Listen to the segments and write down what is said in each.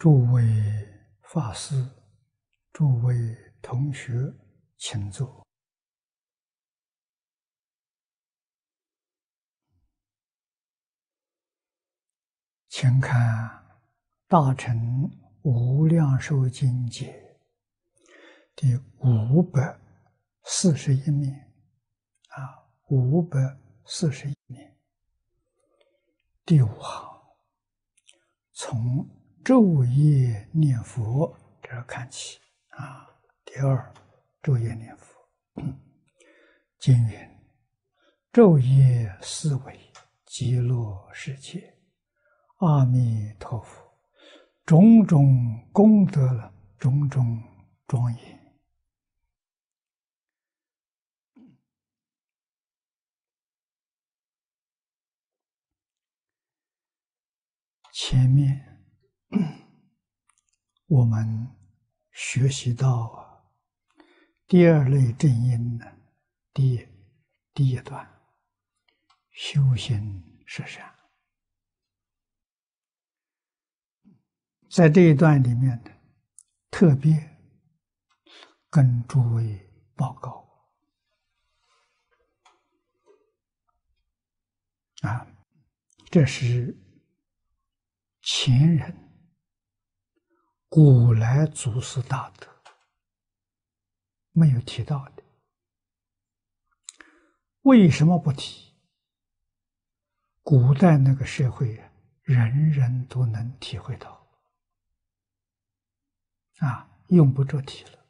诸位法师、诸位同学，请坐。请看《大乘无量寿经解》第541面，541面，第5行，从昼夜念佛这儿看起第2，昼夜念佛。经云：昼夜思维极乐世界，阿弥陀佛，种种功德了，种种庄严。前面我们学习到第2类正因呢，第一段修行十善。在这一段里面呢，特别跟诸位报告这是前人古来祖师大德没有提到的。为什么不提？古代那个社会人人都能体会到用不着提了。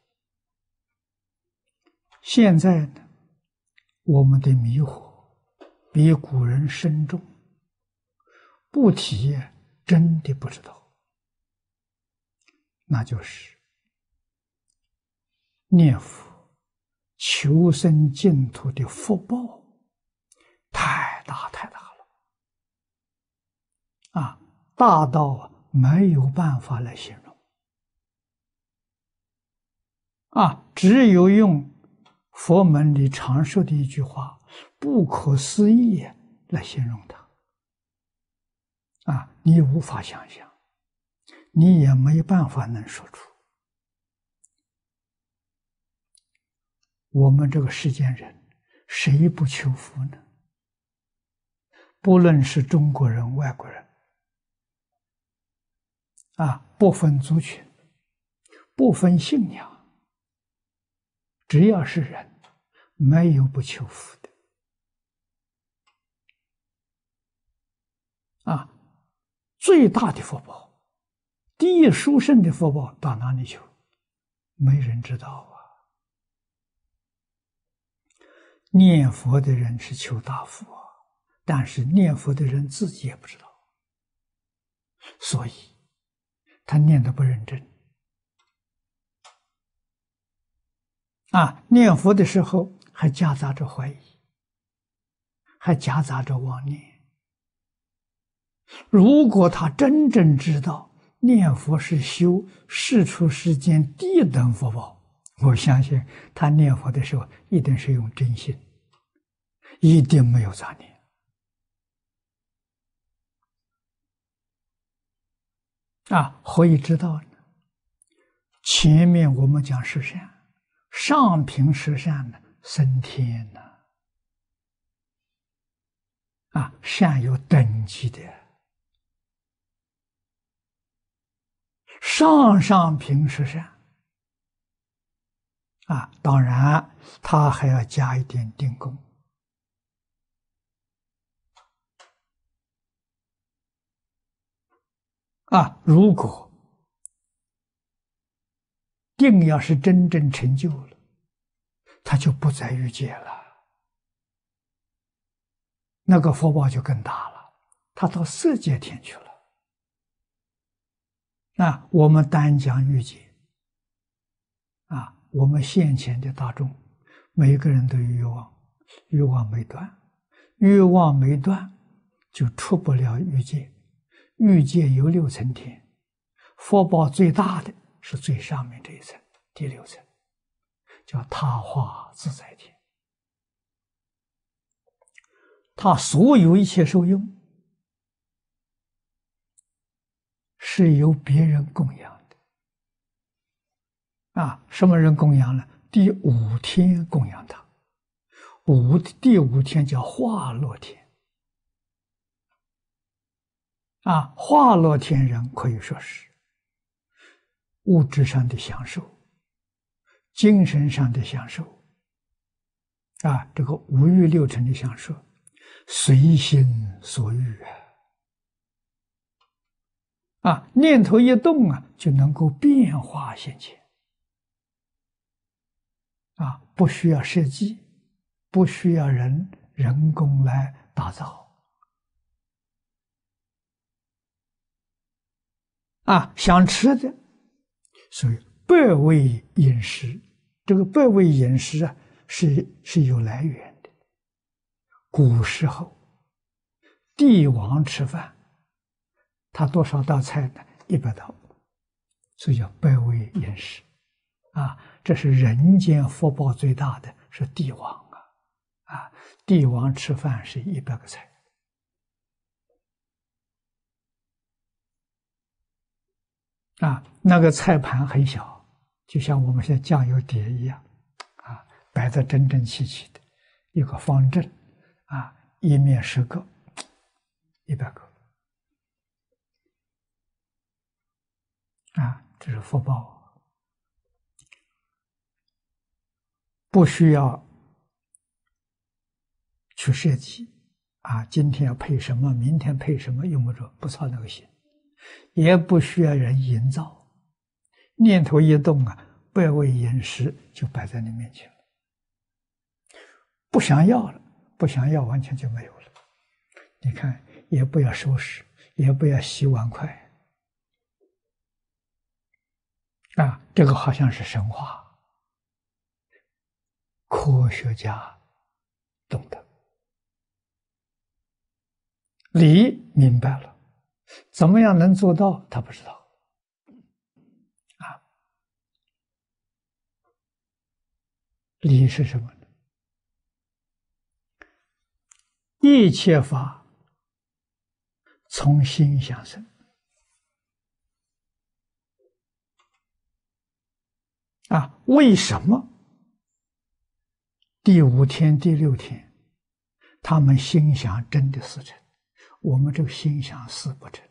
现在呢，我们的迷惑比古人深重，不提真的不知道。那就是念佛求生净土的福报太大太大了大到没有办法来形容只有用佛门里常说的一句话不可思议来形容它你无法想象，你也没办法能说出。我们这个世间人谁不求福呢？不论是中国人外国人不分族群，不分信仰，只要是人，没有不求福的最大的福报，第一殊胜的福报到哪里去？没人知道念佛的人是求大福但是念佛的人自己也不知道，所以他念得不认真念佛的时候还夹杂着怀疑，还夹杂着妄念。如果他真正知道念佛是修世出世间第一等福报，我相信他念佛的时候一定是用真心，一定没有杂念何以知道呢？前面我们讲十善，上品十善呢，升天善有等级的，上品十善当然他还要加一点定功如果定要是真正成就了，他就不在欲界了，那个福报就更大了，他到色界天去了。我们单讲欲界我们现前的大众每个人都有欲望，欲望没断，欲望没断就出不了欲界。欲界有6层天，福报最大的是最上面这一层，第6层叫他化自在天，他所有一切受用是由别人供养的啊。什么人供养呢？第五天供养他，第五天叫化乐天啊。化乐天人可以说是物质上的享受，精神上的享受啊，这个五欲六尘的享受，随心所欲啊，念头一动啊，就能够变化现前啊，不需要设计，不需要人工来打造啊。想吃的，所以百味饮食，这个百味饮食啊，是有来源的。古时候，帝王吃饭，他多少道菜呢？100道，所以叫百味饮食啊。这是人间福报最大的，是帝王啊！帝王吃饭是100个菜啊，那个菜盘很小，就像我们现在酱油碟一样啊，摆得整整齐齐的，一个方正啊，一面10个，100个啊，这是福报。不需要去设计啊，今天要配什么，明天配什么，用不着，不操那个心，也不需要人营造，念头一动啊，百味饮食就摆在你面前了。不想要了，不想要，完全就没有了。你看，也不要收拾，也不要洗碗筷啊，这个好像是神话。科学家懂得，理明白了，怎么样能做到？他不知道啊。理是什么呢？一切法从心想生啊。为什么第5天、第6天，他们心想真的4成，我们这个心想4不成？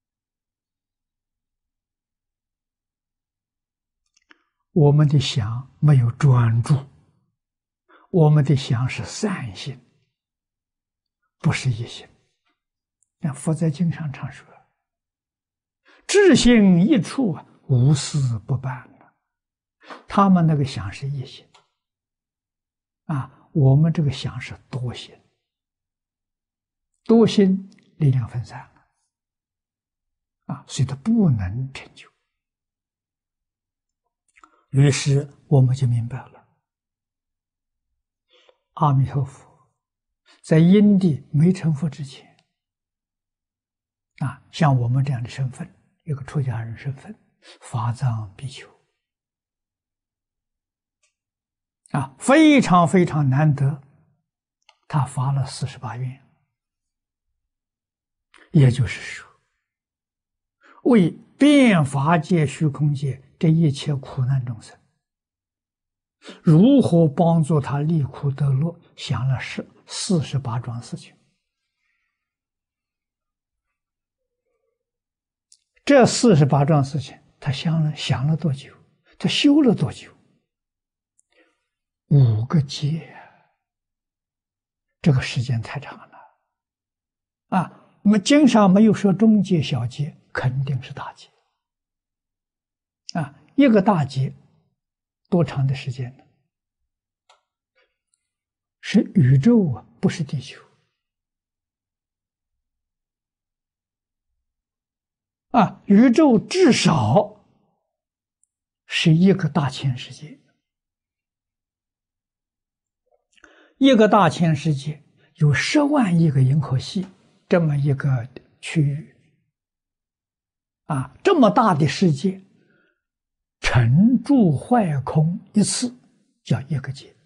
我们的想没有专注，我们的想是散心，不是一心。那佛在经上常说：“至心一处啊，无事不办。”他们那个想是一心啊，我们这个想是多心，多心力量分散了啊，所以它不能成就。于是我们就明白了，阿弥陀佛在因地没成佛之前啊，像我们这样的身份，一个出家人身份，法藏比丘啊，非常非常难得，他发了48愿，也就是说，为遍法界、虚空界这一切苦难众生，如何帮助他离苦得乐，想了48桩事情。这48桩事情，他想了多久？他修了多久？5个劫，这个时间太长了啊！那么经上没有说中劫、小劫，肯定是大劫啊！一个大劫多长的时间呢？是宇宙啊，不是地球啊！宇宙至少是一个大千世界，一个大千世界有10万亿个银河系这么一个区域啊，这么大的世界，成住坏空一次叫1个劫，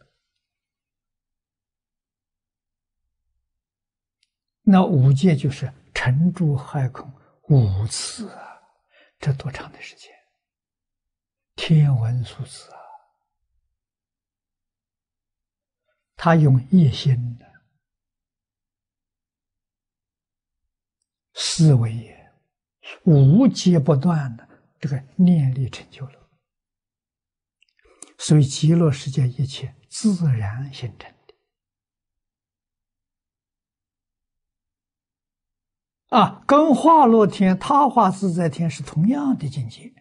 那5劫就是成住坏空5次啊， 这多长的时间？天文数字啊！他用一心的思维也无节不断的这个念力成就了，所以极乐世界一切自然形成的啊，跟化乐天、他化自在天是同样的境界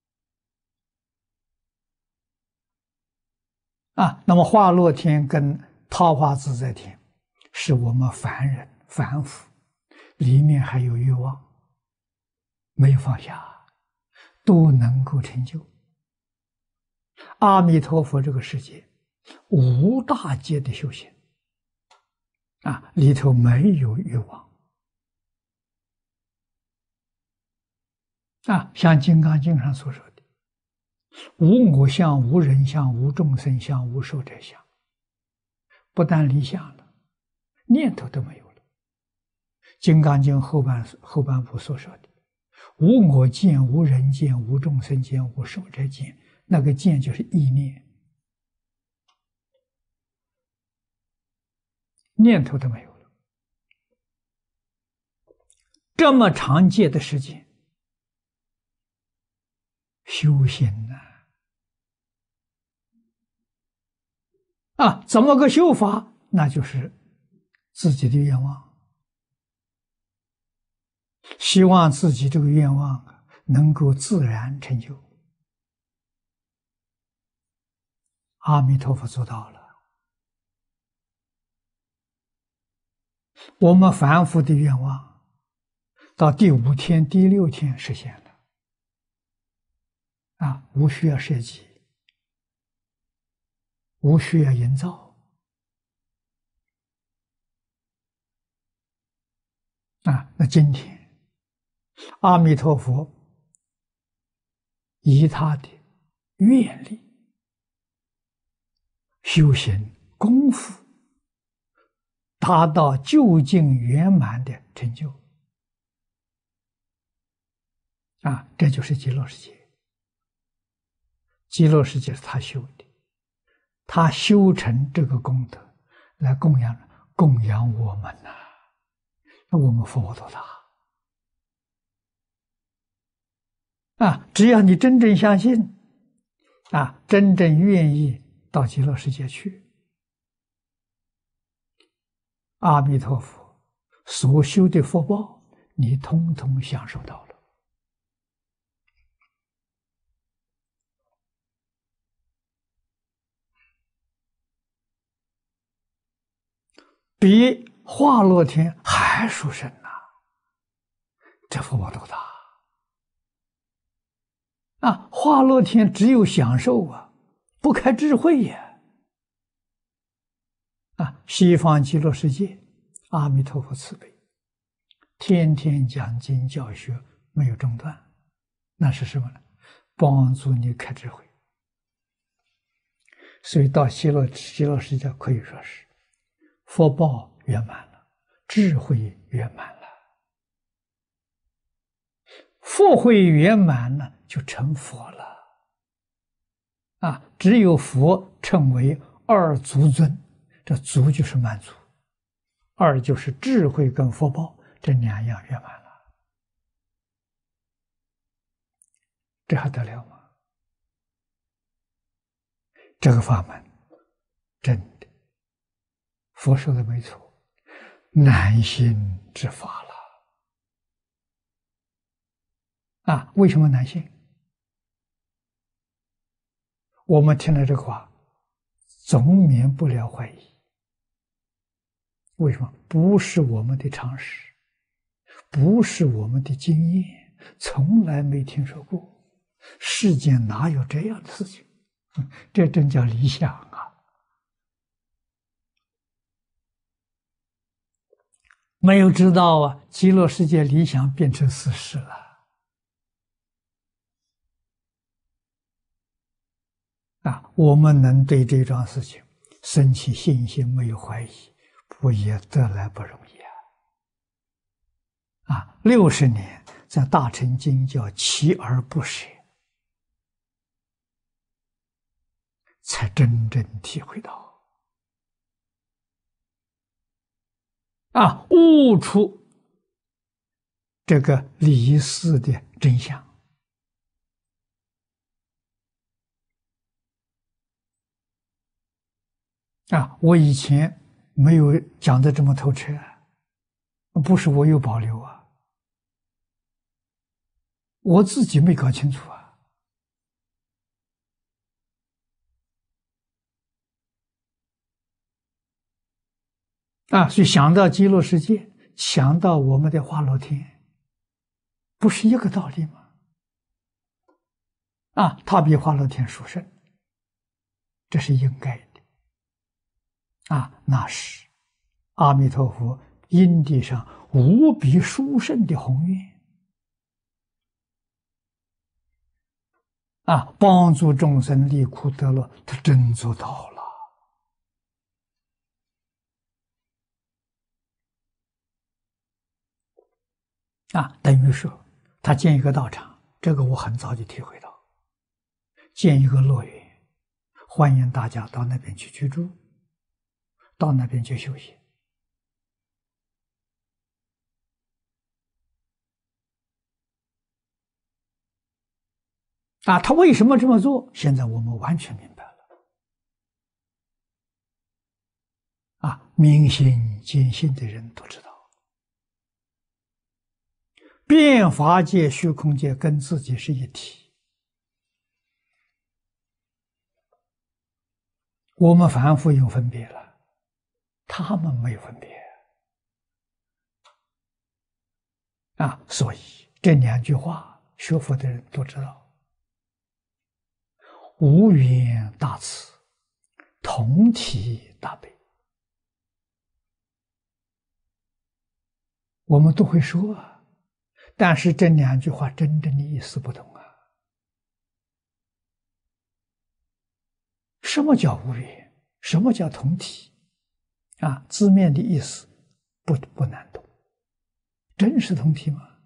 啊。那么化乐天跟他化自在天是我们凡人凡夫里面还有欲望没有放下，都能够成就。阿弥陀佛这个世界无大界的修行啊，里头没有欲望啊，像《金刚经》上所说的无我相、无人相、无众生相、无寿者相，不但离相了，念头都没有了。《金刚经》后半部所说的无我见、无人见、无众生见、无寿者见，那个见就是意念，念头都没有了。这么长界的时间修行啊，怎么个修法？那就是自己的愿望，希望自己这个愿望能够自然成就。阿弥陀佛做到了，我们凡夫的愿望到第5天、第6天实现了啊，无需要设计，无需要营造啊。那今天阿弥陀佛以他的愿力修行功夫达到究竟圆满的成就啊，这就是极乐世界。极乐世界是他修的，他修成这个功德来供养我们呐。那我们福多大啊！只要你真正相信啊，真正愿意到极乐世界去，阿弥陀佛所修的福报，你通通享受到了。比化乐天还殊胜呐！这福报多大啊！化乐天只有享受啊，不开智慧呀！啊，西方极乐世界，阿弥陀佛慈悲，天天讲经教学，没有中断。那是什么呢？帮助你开智慧。所以到极乐世界可以说是福报圆满了，智慧圆满了，福慧圆满了，就成佛了啊！只有佛称为二足尊，这足就是满足，二就是智慧跟福报，这2样圆满了，这还得了吗？这个法门真的，佛说的没错，难信之法了啊！为什么难信？我们听了这个话，总免不了怀疑。为什么？不是我们的常识，不是我们的经验，从来没听说过。世间哪有这样的事情？这真叫理想啊！没有知道啊，极乐世界理想变成事实了啊！我们能对这桩事情生起信心，没有怀疑，不也得来不容易啊！60年在大乘经叫锲而不舍，才真正体会到悟出这个离世的真相。我以前没有讲得这么透彻，不是我有保留我自己没搞清楚所以想到极乐世界，想到我们的化乐天，不是一个道理吗？他比化乐天殊胜，这是应该的那是阿弥陀佛因地上无比殊胜的宏愿帮助众生离苦得乐，他真做到了等于说他建一个道场，这个我很早就体会到，建一个乐园，欢迎大家到那边去居住，到那边去休息他为什么这么做？现在我们完全明白了明心见性的人都知道，变法界、虚空界跟自己是一体，我们凡夫有分别了，他们没有分别所以这两句话学佛的人都知道，无缘大慈，同体大悲，我们都会说但是这两句话真正的意思不同什么叫无缘？什么叫同体？字面的意思不难懂，真是同体吗？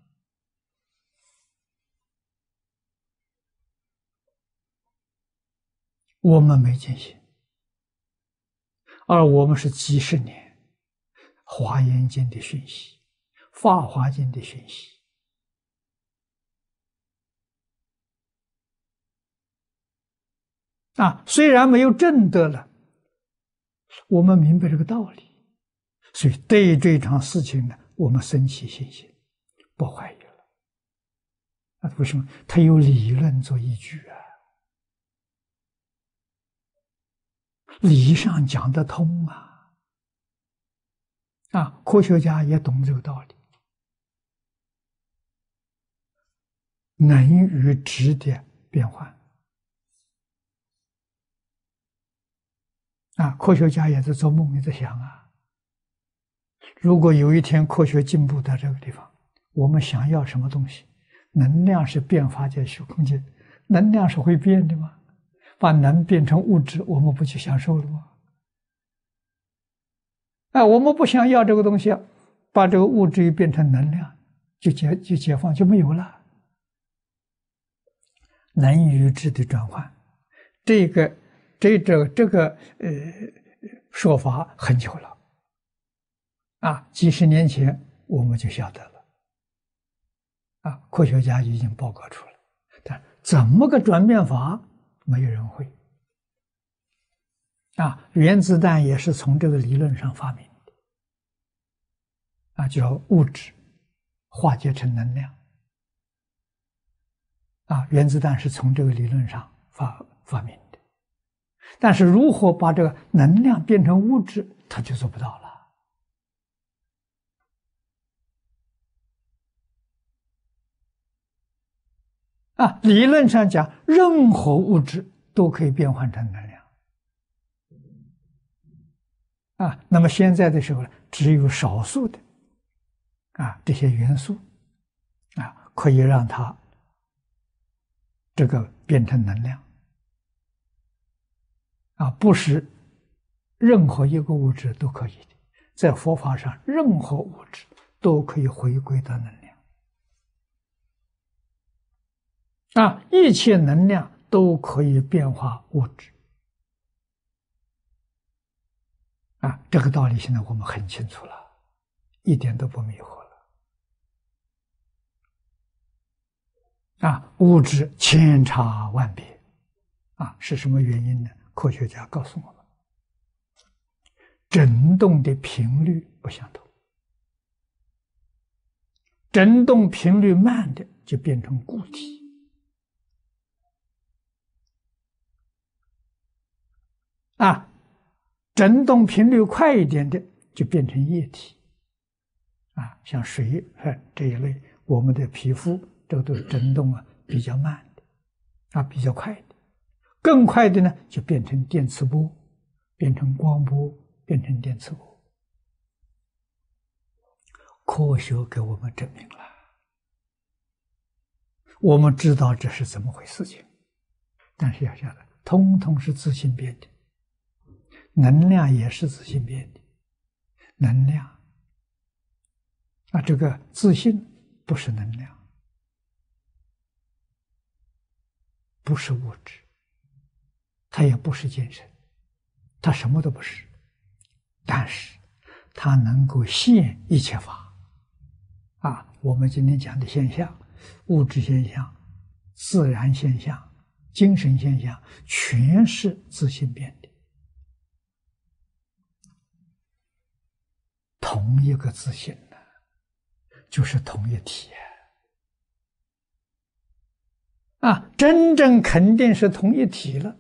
我们没见性，而我们是几十年华严经的讯息、法华经的讯息虽然没有证得了，我们明白这个道理，所以对这场事情呢，我们升起信心，不怀疑了为什么？它有理论做依据理上讲得通科学家也懂这个道理，能与质的变换科学家也在做梦，也在想如果有一天科学进步到这个地方，我们想要什么东西，能量是变化界、虚空界，能量是会变的吗？把能变成物质，我们不去享受了吗？我们不想要这个东西把这个物质一变成能量，就解放，就没有了。能与质的转换，这个说法很久了几十年前我们就晓得了科学家已经报告出来，但怎么个转变法，没有人会原子弹也是从这个理论上发明的叫物质化解成能量原子弹是从这个理论上发明的，但是如何把这个能量变成物质，他就做不到了理论上讲，任何物质都可以变换成能量那么现在的时候呢，只有少数的这些元素可以让它这个变成能量不是任何一个物质都可以的，在佛法上任何物质都可以回归到能量一切能量都可以变化物质。这个道理现在我们很清楚了，一点都不迷惑了。物质千差万别，是什么原因呢？科学家告诉我们，振动的频率不相同，振动频率慢的就变成固体，振动频率快一点的就变成液体，像水这一类，我们的皮肤这个都是振动比较慢的，比较快的，更快的呢就变成电磁波，变成光波，变成电磁波。科学给我们证明了，我们知道这是怎么回事情，但是要晓得，通通是自性变的。能量也是自性变的，能量这个自性不是能量，不是物质，它也不是精神，它什么都不是，但是它能够现一切法。我们今天讲的现象，物质现象、自然现象、精神现象，全是自性变的。同一个自性呢，就是同一体真正肯定是同一体了，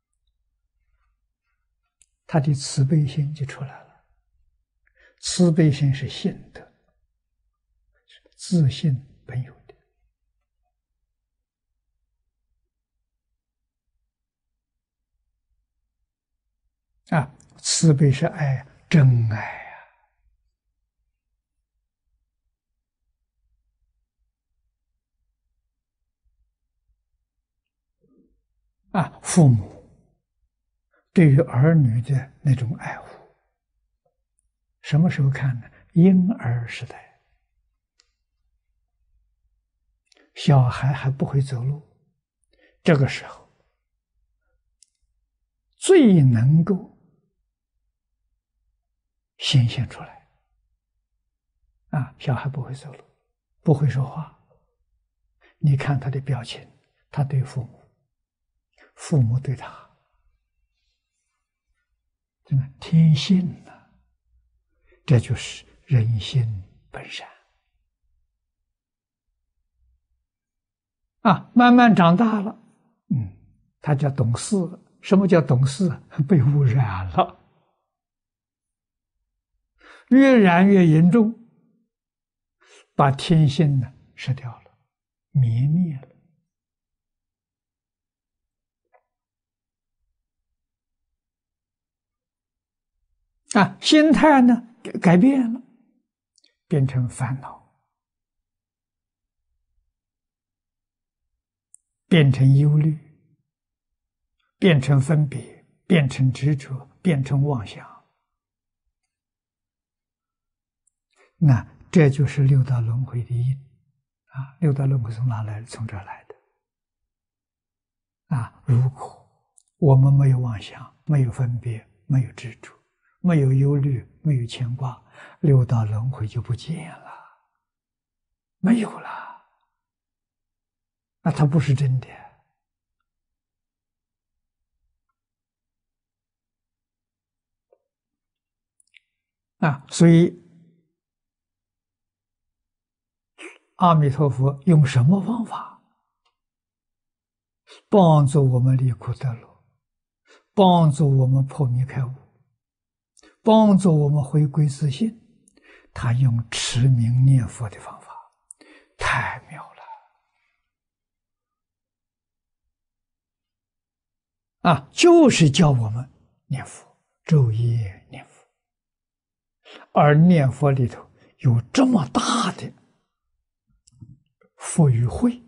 他的慈悲心就出来了。慈悲心是性德，自性本有的。慈悲是爱，真爱父母对于儿女的那种爱护，什么时候看呢？婴儿时代，小孩还不会走路，这个时候最能够显现出来。小孩不会走路，不会说话，你看他的表情，他对父母，父母对他，真的天性这就是人性本善。慢慢长大了，他叫懂事了。什么叫懂事？被污染了，越染越严重，把天性失掉了，灭了。心态呢改变了，变成烦恼，变成忧虑，变成分别，变成执着，变成妄想。那这就是六道轮回的因六道轮回从哪来的？从这儿来的。如果我们没有妄想，没有分别，没有执着，没有忧虑，没有牵挂，六道轮回就不见了，没有了，那它不是真的。所以阿弥陀佛用什么方法帮助我们离苦得乐，帮助我们破迷开悟，帮助我们回归自信？他用持名念佛的方法，太妙了就是教我们念佛，昼夜念佛。而念佛里头有这么大的福与慧，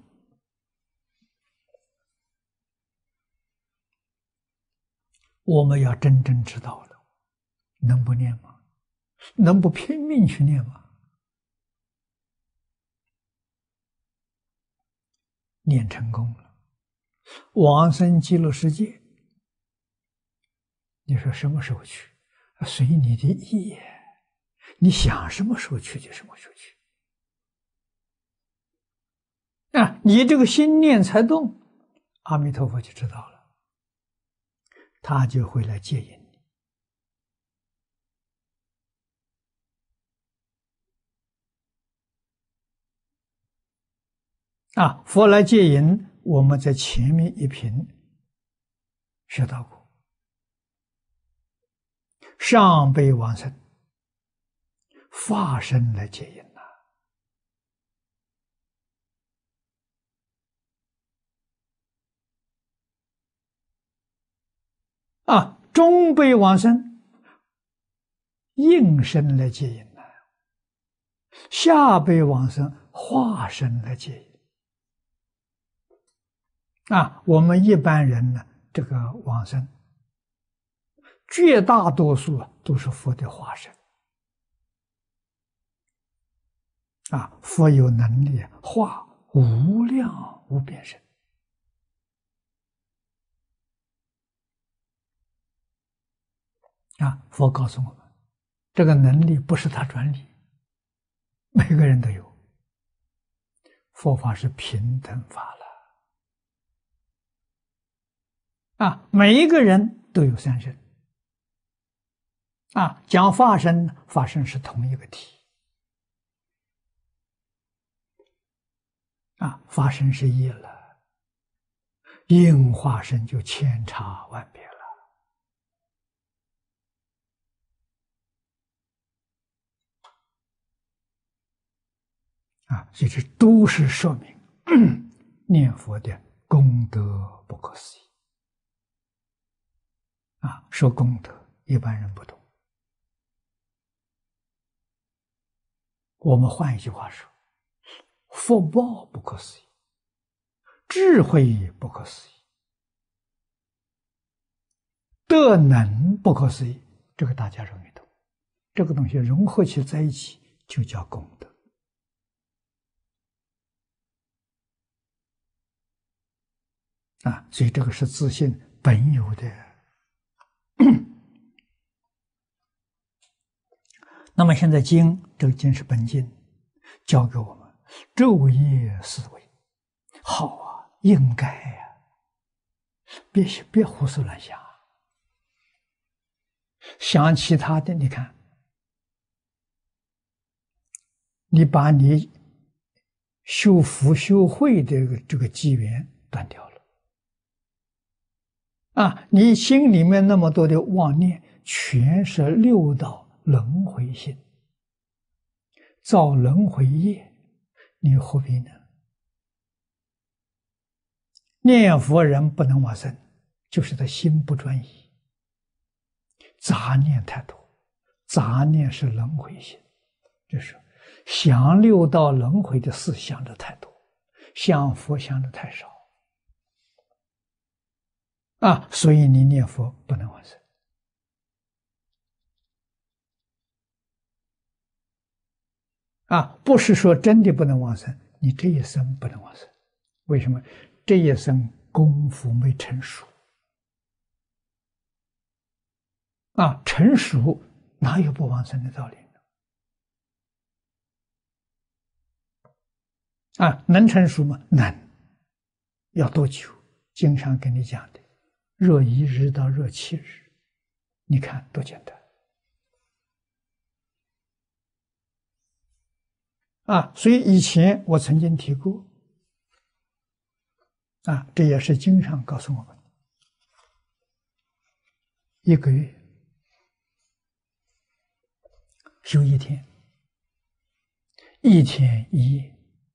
我们要真正知道了，能不念吗？能不拼命去念吗？ 念成功了，往生极乐世界。你说什么时候去？随你的意，你想什么时候去就什么时候去。你这个心念才动，阿弥陀佛就知道了，他就会来接引你。佛来接引，我们在前面一品学到过，上辈往生，化身来接引中辈往生，应身来接引下辈往生，化身来接引。我们一般人呢，这个往生，绝大多数都是佛的化身。佛有能力化无量无边身。佛告诉我们，这个能力不是他专利，每个人都有。佛法是平等法了，每一个人都有三身。讲法身，法身是同一个体。法身是一了，应化身就千差万别了。所以这都是说明念佛的功德不可思议。说功德，一般人不懂。我们换一句话说，福报不可思议，智慧不可思议，德能不可思议，这个大家容易懂。这个东西融合起在一起，就叫功德。所以这个是自信本有的。那么现在这个经是本经，教给我们昼夜思维，好应该别胡思乱想，想其他的。你看，你把你修福修慧的这个机缘断掉了。你心里面那么多的妄念，全是六道轮回心，造轮回业，你何必呢？念佛人不能往生，就是他心不专一，杂念太多，杂念是轮回心，就是想六道轮回的事想的太多，想佛想的太少。所以你念佛不能往生。不是说真的不能往生，你这一生不能往生。为什么？这一生功夫没成熟。成熟哪有不往生的道理呢？能成熟吗？能。要多久？经常跟你讲的，热1日到热7日，你看多简单。所以以前我曾经提过，这也是经上告诉我们，1个月修1天，1天1夜，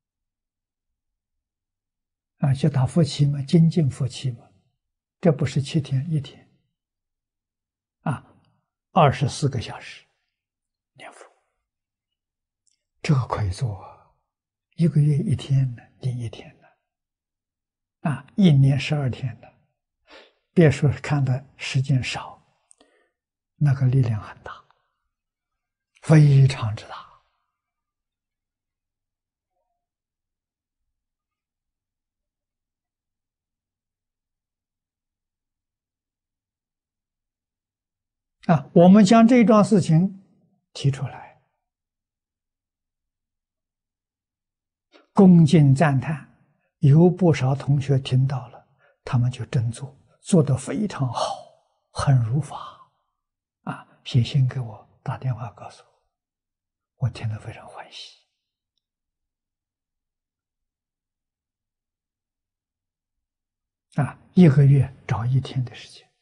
就打佛七嘛，精进佛七嘛，这不是7天1天，24个小时念佛，这个可以做，1个月1天呢，念1天呢，1年12天的，别说看的时间少，那个力量很大，非常之大。 我们将这桩事情提出来，恭敬赞叹，有不少同学听到了，他们就真做，做得非常好，很如法，写信给我，打电话告诉我，我听得非常欢喜。一个月找1天的时间，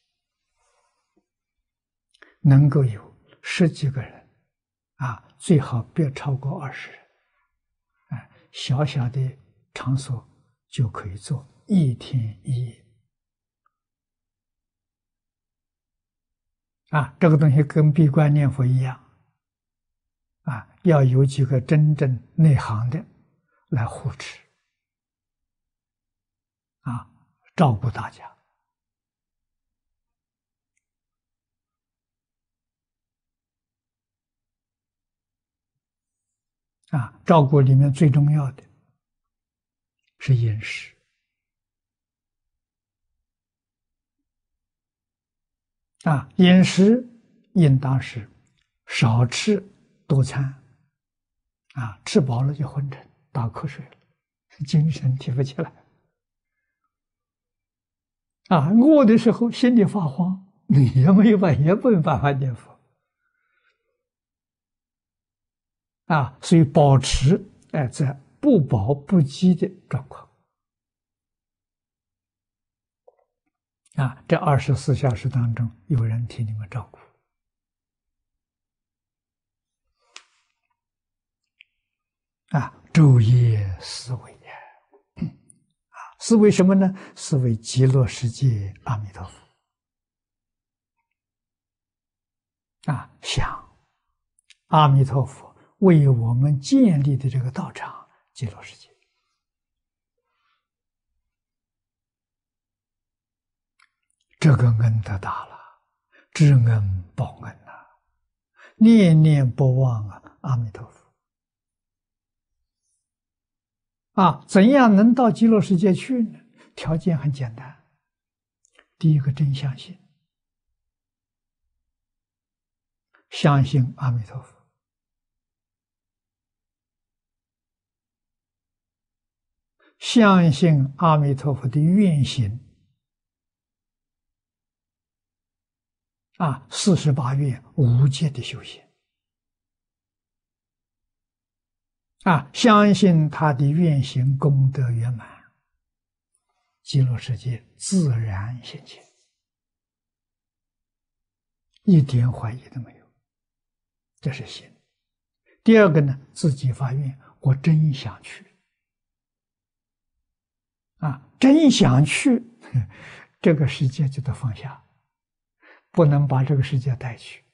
能够有10几个人，最好别超过20人，小小的场所就可以做1天1夜。这个东西跟闭关念佛一样，要有几个真正内行的来护持，照顾大家。照顾里面最重要的是饮食。饮食应当是少吃多餐，吃饱了就昏沉打瞌睡了，精神提不起来。饿的时候心里发慌，你也没有办法念佛。所以保持在不饱不饥的状况。这24小时当中有人替你们照顾。昼夜思维思维什么呢？思维极乐世界阿弥陀佛。想阿弥陀佛为我们建立的这个道场极乐世界，这个恩德大了，知恩报恩念念不忘阿弥陀佛。怎样能到极乐世界去呢？条件很简单，第一个真相信，相信阿弥陀佛，相信阿弥陀佛的愿行48愿无界的修行相信他的愿行功德圆满，极乐世界自然现前，一点怀疑都没有，这是信。第二个呢，自己发愿，我真想去真想去，这个世界就得放下，不能把这个世界带去。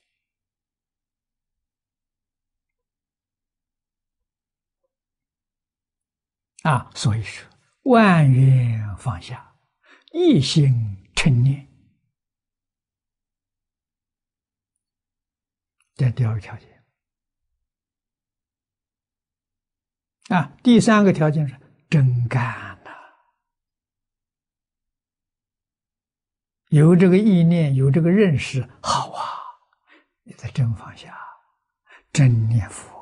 所以说万缘放下，一心称念，这第2个条件。第3个条件是真干有这个意念，有这个认识，好你在真放下，真念佛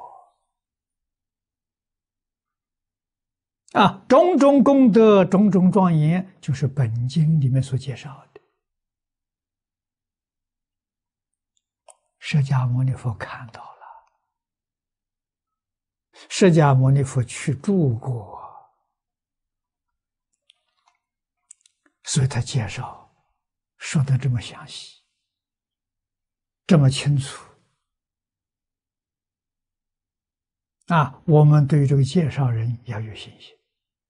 种种功德，种种庄严，就是本经里面所介绍的。释迦牟尼佛看到了，释迦牟尼佛去住过，所以他介绍说得这么详细，这么清楚我们对这个介绍人要有信心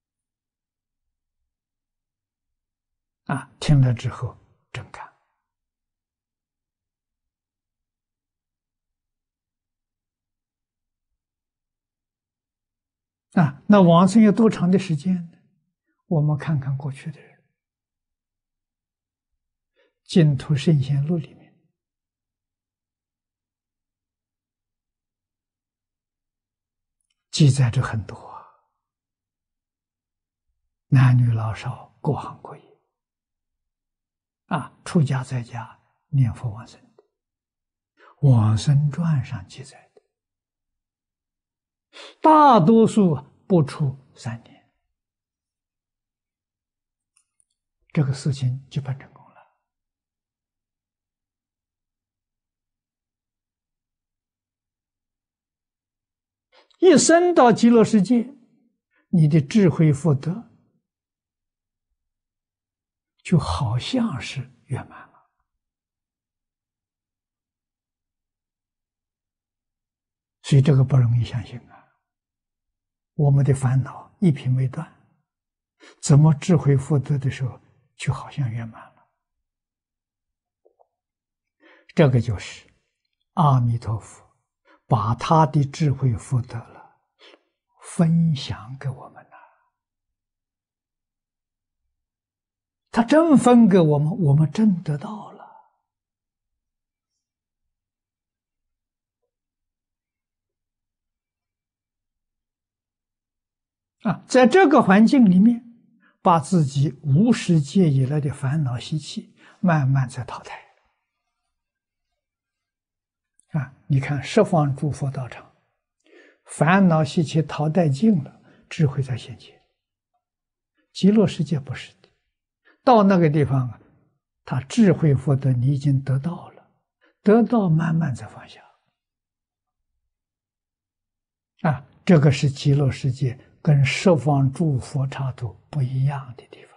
听了之后真干。那往生有多长的时间呢？我们看看过去的人，《净土圣贤录》里面记载着很多男女老少各行各业出家在家念佛往生的往生传上记载的，大多数不出3年，这个事情就办成功了。一生到极乐世界，你的智慧福德就好像是圆满了。所以这个不容易相信啊！我们的烦恼一品未断，怎么智慧福德的时候就好像圆满了？这个就是阿弥陀佛把他的智慧福德了分享给我们了。他真分给我们，我们真得到了。在这个环境里面，把自己无始劫以来的烦恼习气慢慢在淘汰。你看十方诸佛道场，烦恼习气淘汰尽了，智慧在现前。极乐世界不是的，到那个地方他智慧福德你已经得到了，得到慢慢再放下。这个是极乐世界跟十方诸佛刹土不一样的地方。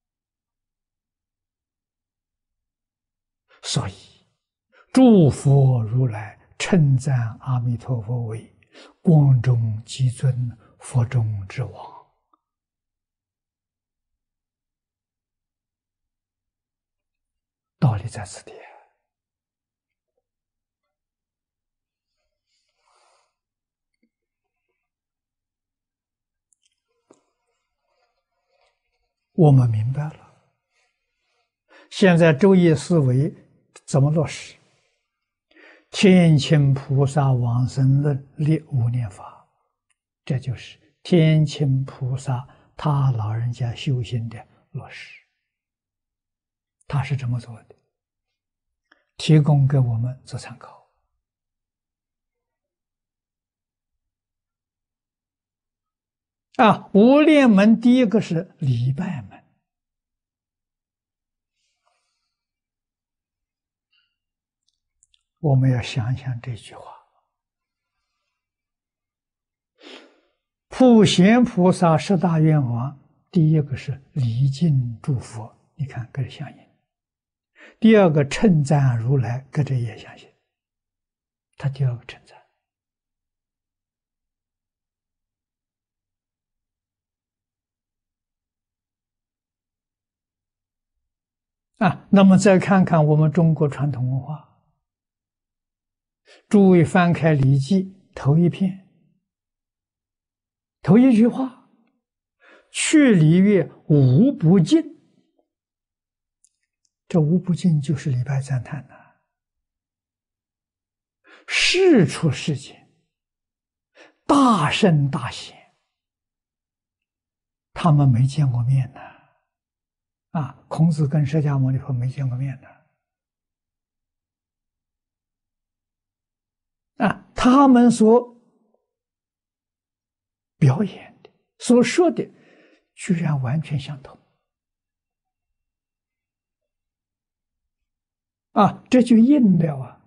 所以诸佛如来称赞阿弥陀佛为光中极尊，佛中之王。道理在此地。我们明白了，现在昼夜思维怎么落实？天亲菩萨往生论列5念法，这就是天亲菩萨他老人家修行的落实。他是这么做的，提供给我们做参考。无量门第一个是礼拜门。我们要想想这句话。普贤菩萨10大愿王，第一个是礼敬诸佛，你看跟着相应。第二个称赞如来，跟着也相应。他第二个称赞。那么再看看我们中国传统文化，诸位翻开《礼记》头一篇，头一句话：“去礼乐，无不敬。”这无不敬就是礼拜赞叹呐。世出世间，大圣大贤，他们没见过面呐。孔子跟释迦牟尼佛没见过面的。他们所表演的、所说的，居然完全相同。这就应了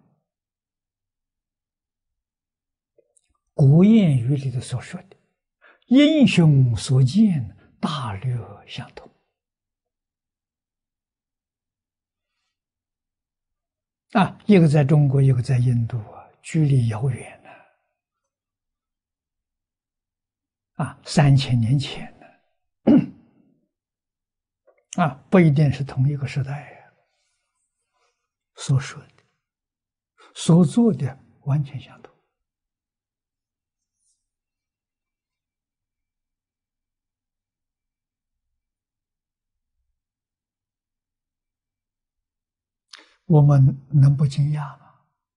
古谚语里的所说的“英雄所见，大略相同”。一个在中国，一个在印度距离遥远3000年前不一定是同一个时代所说的、所做的完全相同。我们能不惊讶吗？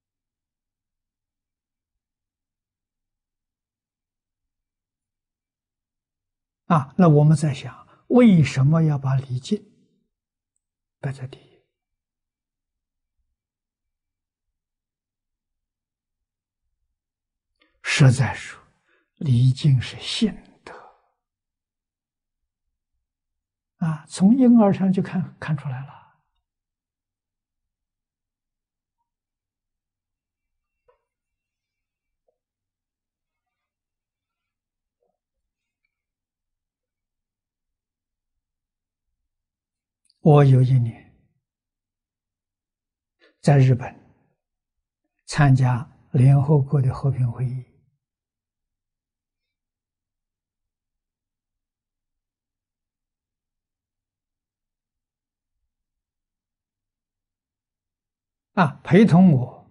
那我们在想，为什么要把礼敬摆在第一？ 实在说，礼敬是信德啊，从婴儿上就看出来了。我有一年在日本参加联合国的和平会议，陪同我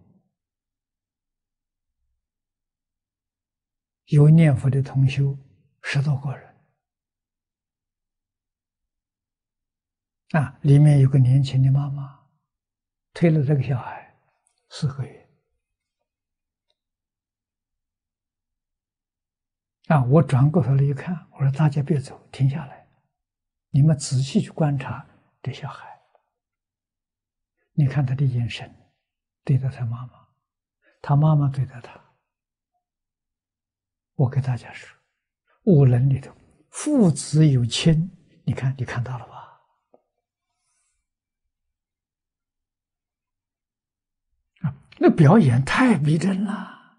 有念佛的同修10多个人，里面有个年轻的妈妈推了这个小孩4个月，我转过头来一看，我说大家别走，停下来，你们仔细去观察这小孩，你看他的眼神对待他妈妈，他妈妈对待他。我给大家说，五伦里头父子有亲，你看到了吧？那表演太逼真了，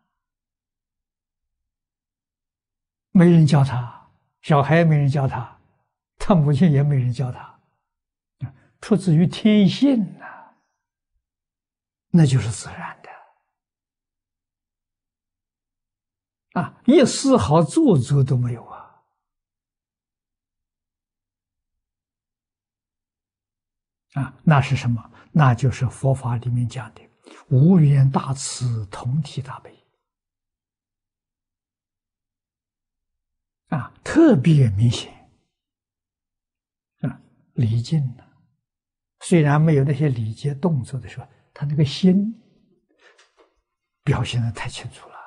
没人教他，小孩也没人教他，他母亲也没人教他，出自于天性呐，那就是自然的一丝毫做作都没有那是什么？那就是佛法里面讲的无缘大慈，同体大悲特别明显礼敬呢，虽然没有那些礼节动作的时候，他那个心表现得太清楚了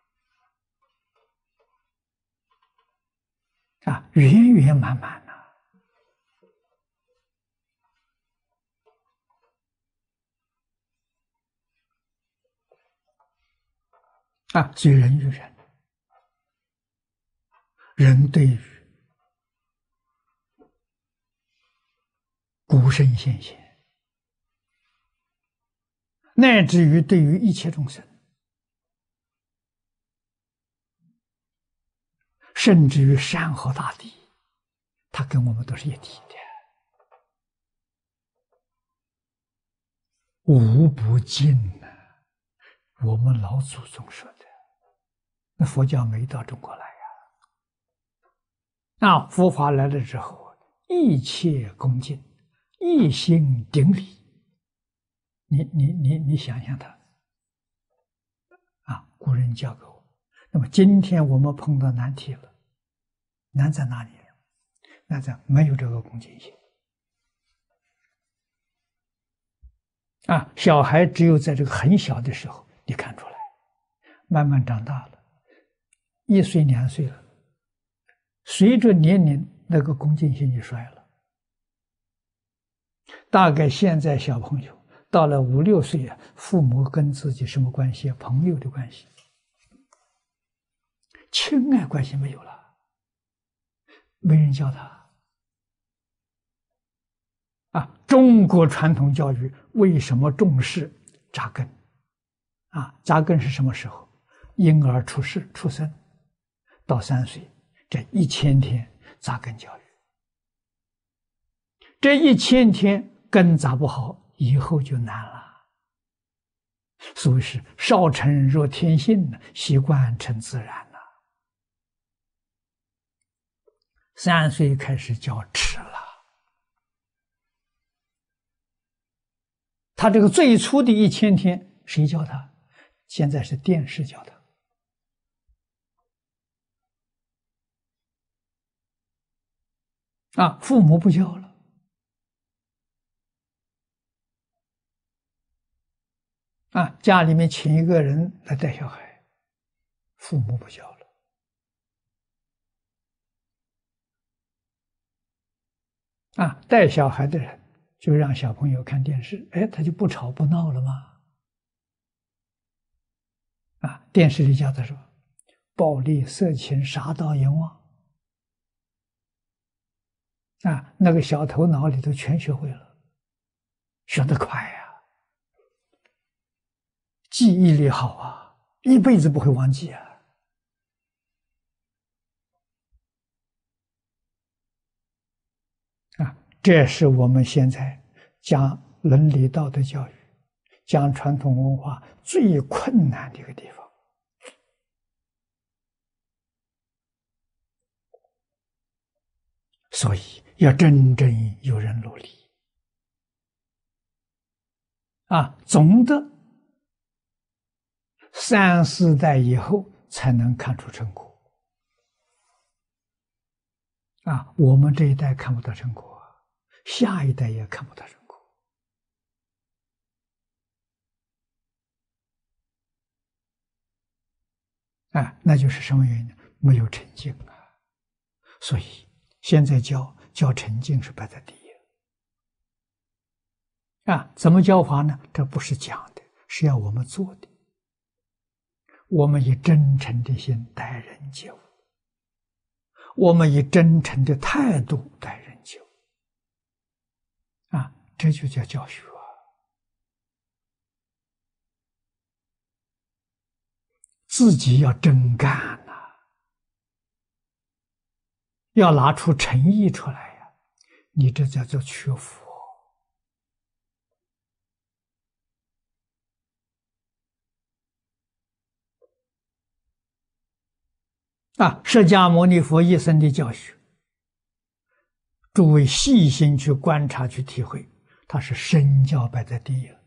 圆圆满满所以人与人，人对于孤生先贤，乃至于对于一切众生，甚至于山河大地，它跟我们都是一体的，无不尽我们老祖宗说的，那佛教没到中国来佛法来了之后，一切恭敬，一心顶礼。你想想他古人教给我。那么今天我们碰到难题了，难在哪里？难在没有这个恭敬心小孩只有在这个很小的时候你看出来，慢慢长大了，1岁2岁了，随着年龄那个恭敬心就衰了。大概现在小朋友到了5、6岁父母跟自己什么关系？朋友的关系，亲爱关系没有了，没人教他中国传统教育为什么重视扎根扎根是什么时候？婴儿出生到3岁，这1000天扎根教育，这1000天根扎不好，以后就难了。所以是少成若天性，习惯成自然了。3岁开始教迟了，他这个最初的1000天谁教他？现在是电视教他父母不教了家里面请一个人来带小孩，父母不教了带小孩的人就让小朋友看电视，他就不吵不闹了吗？电视里教他说， 暴力、色情、杀盗、淫妄啊，那个小头脑里头全学会了，学得快呀，记忆力好啊，一辈子不会忘记啊。啊，这是我们现在讲伦理道德教育、讲传统文化最困难的一个地方。所以要真正有人努力啊，总的三四代以后才能看出成果啊。我们这一代看不到成果，下一代也看不到成果啊。那就是什么原因呢？没有沉静啊。所以现在教沉静是摆在第一啊。怎么教法呢？这不是讲的，是要我们做的。我们以真诚的心待人接物，我们以真诚的态度待人接物啊，这就叫教学啊。自己要真干呐，要拿出诚意出来呀，你这叫做学佛啊。释迦牟尼佛一生的教学，诸位细心去观察去体会，他是身教摆在第一了，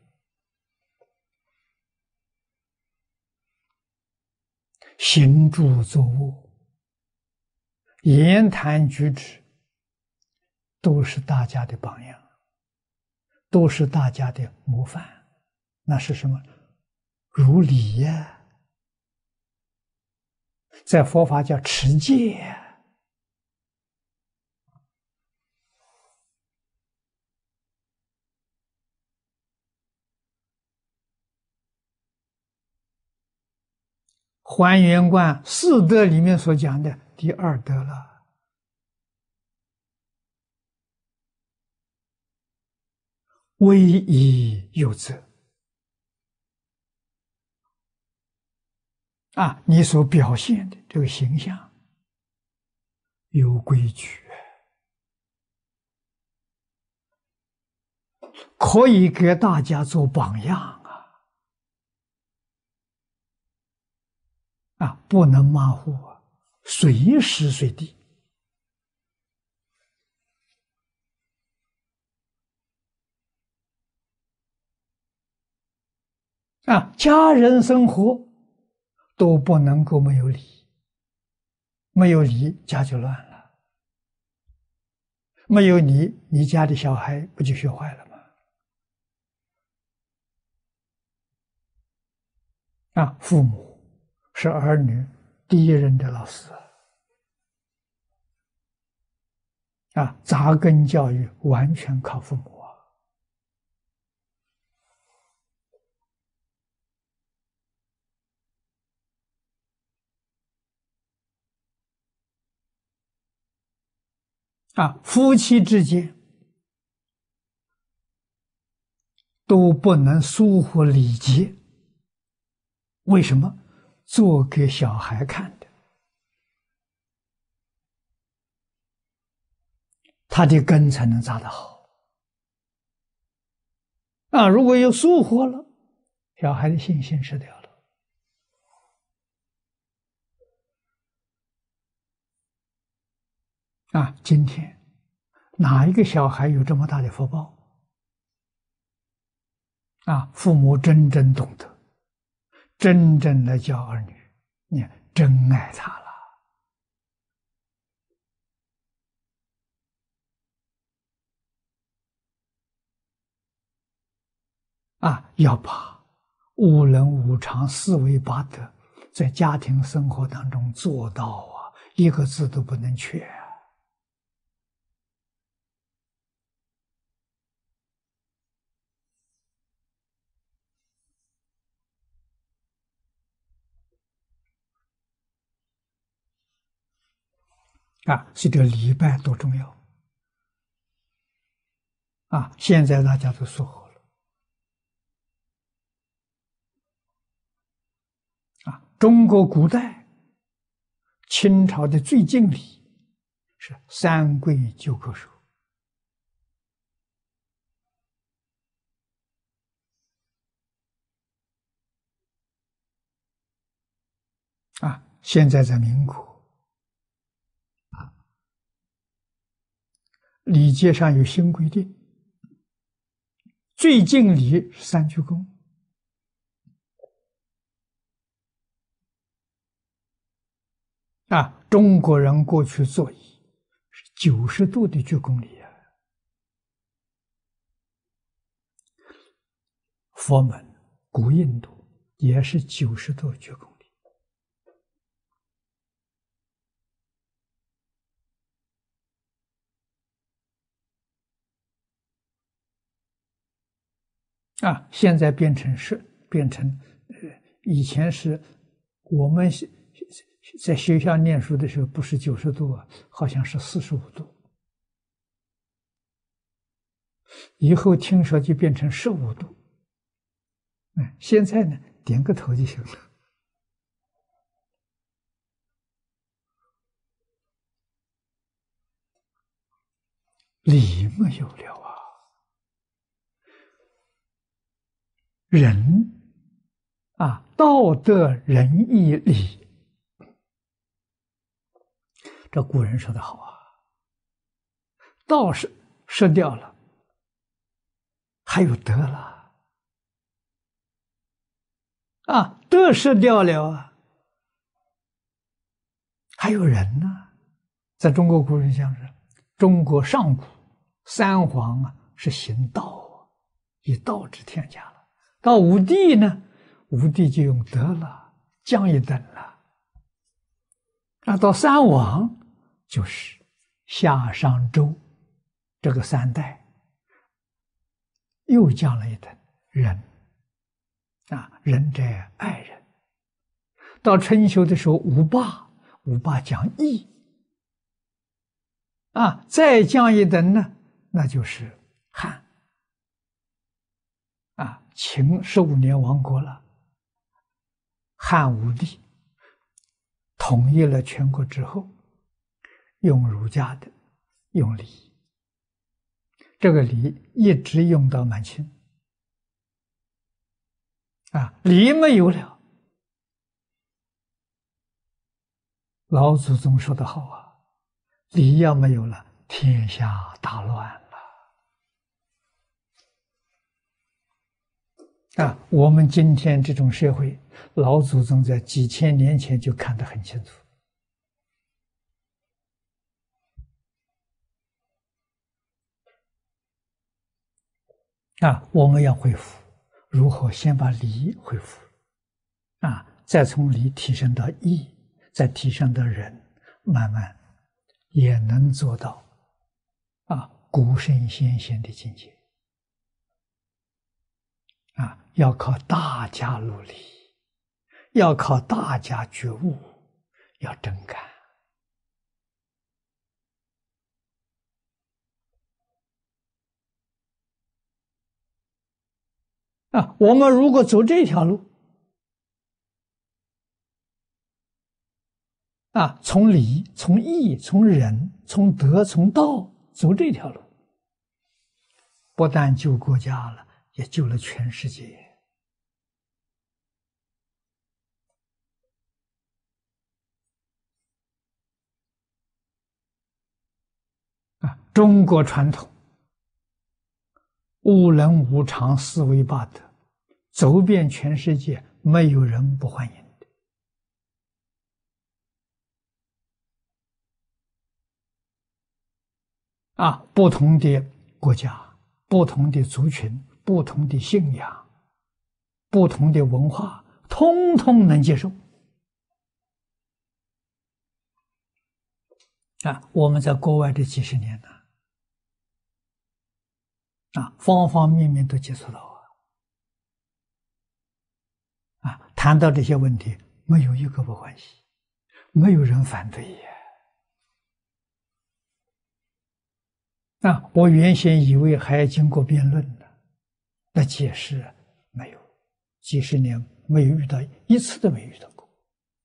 行住坐卧、言谈举止都是大家的榜样，都是大家的模范。那是什么？如理呀，在佛法叫持戒呀。还原观四德里面所讲的第二德了，威仪有则啊，你所表现的这个形象有规矩，可以给大家做榜样啊，不能马虎啊，随时随地啊，家人生活都不能够没有礼，没有礼家就乱了，没有礼你家的小孩不就学坏了吗？啊，父母是儿女第一任的老师啊，扎根教育完全靠父母啊，夫妻之间都不能疏忽礼节，为什么？做给小孩看的，他的根才能扎得好啊。如果有疏忽了，小孩的信心失掉了啊。今天哪一个小孩有这么大的福报啊？父母真正懂得，真正来教儿女，你真爱他了啊！要把五伦五常、四维八德在家庭生活当中做到啊，一个字都不能缺啊。 所以这个礼拜多重要现在大家都疏忽了中国古代清朝的最敬礼是三跪九叩首现在在民国礼节上有新规定，最敬礼是三鞠躬中国人过去坐椅是90度的鞠躬礼佛门古印度也是90度鞠躬礼现在变成以前是我们在学校念书的时候不是90度好像是45度，以后听说就变成15度。现在呢，点个头就行了。理没有了人道德仁义礼，这古人说的好道是失掉了，还有德了德失掉了还有人呢。在中国古人讲是，中国上古三皇是行道以道治天下了。到武帝呢，武帝就用德了，降一等了。到三王就是夏商周这个3代，又降了一等仁仁者爱人。到春秋的时候，吴霸讲义再降一等呢，那就是汉秦15年亡国了，汉武帝统一了全国之后，用儒家的，用礼，这个礼一直用到满清礼没有了。老祖宗说得好礼要没有了，天下大乱了我们今天这种社会，老祖宗在几千年前就看得很清楚我们要恢复，如何先把礼恢复再从礼提升到义，再提升到仁，慢慢也能做到古圣先贤的境界要靠大家努力，要靠大家觉悟，要真干我们如果走这条路从礼、从义、从仁、从德、从道走这条路，不但救国家了，也救了全世界中国传统无能无常四维八德，走遍全世界，没有人不欢迎的不同的国家、不同的族群、不同的信仰、不同的文化，通通能接受我们在国外这几十年呢方方面面都接触到谈到这些问题，没有一个不欢喜，没有人反对我原先以为还要经过辩论呢，那解释没有，几十年没有遇到一次都没遇到过。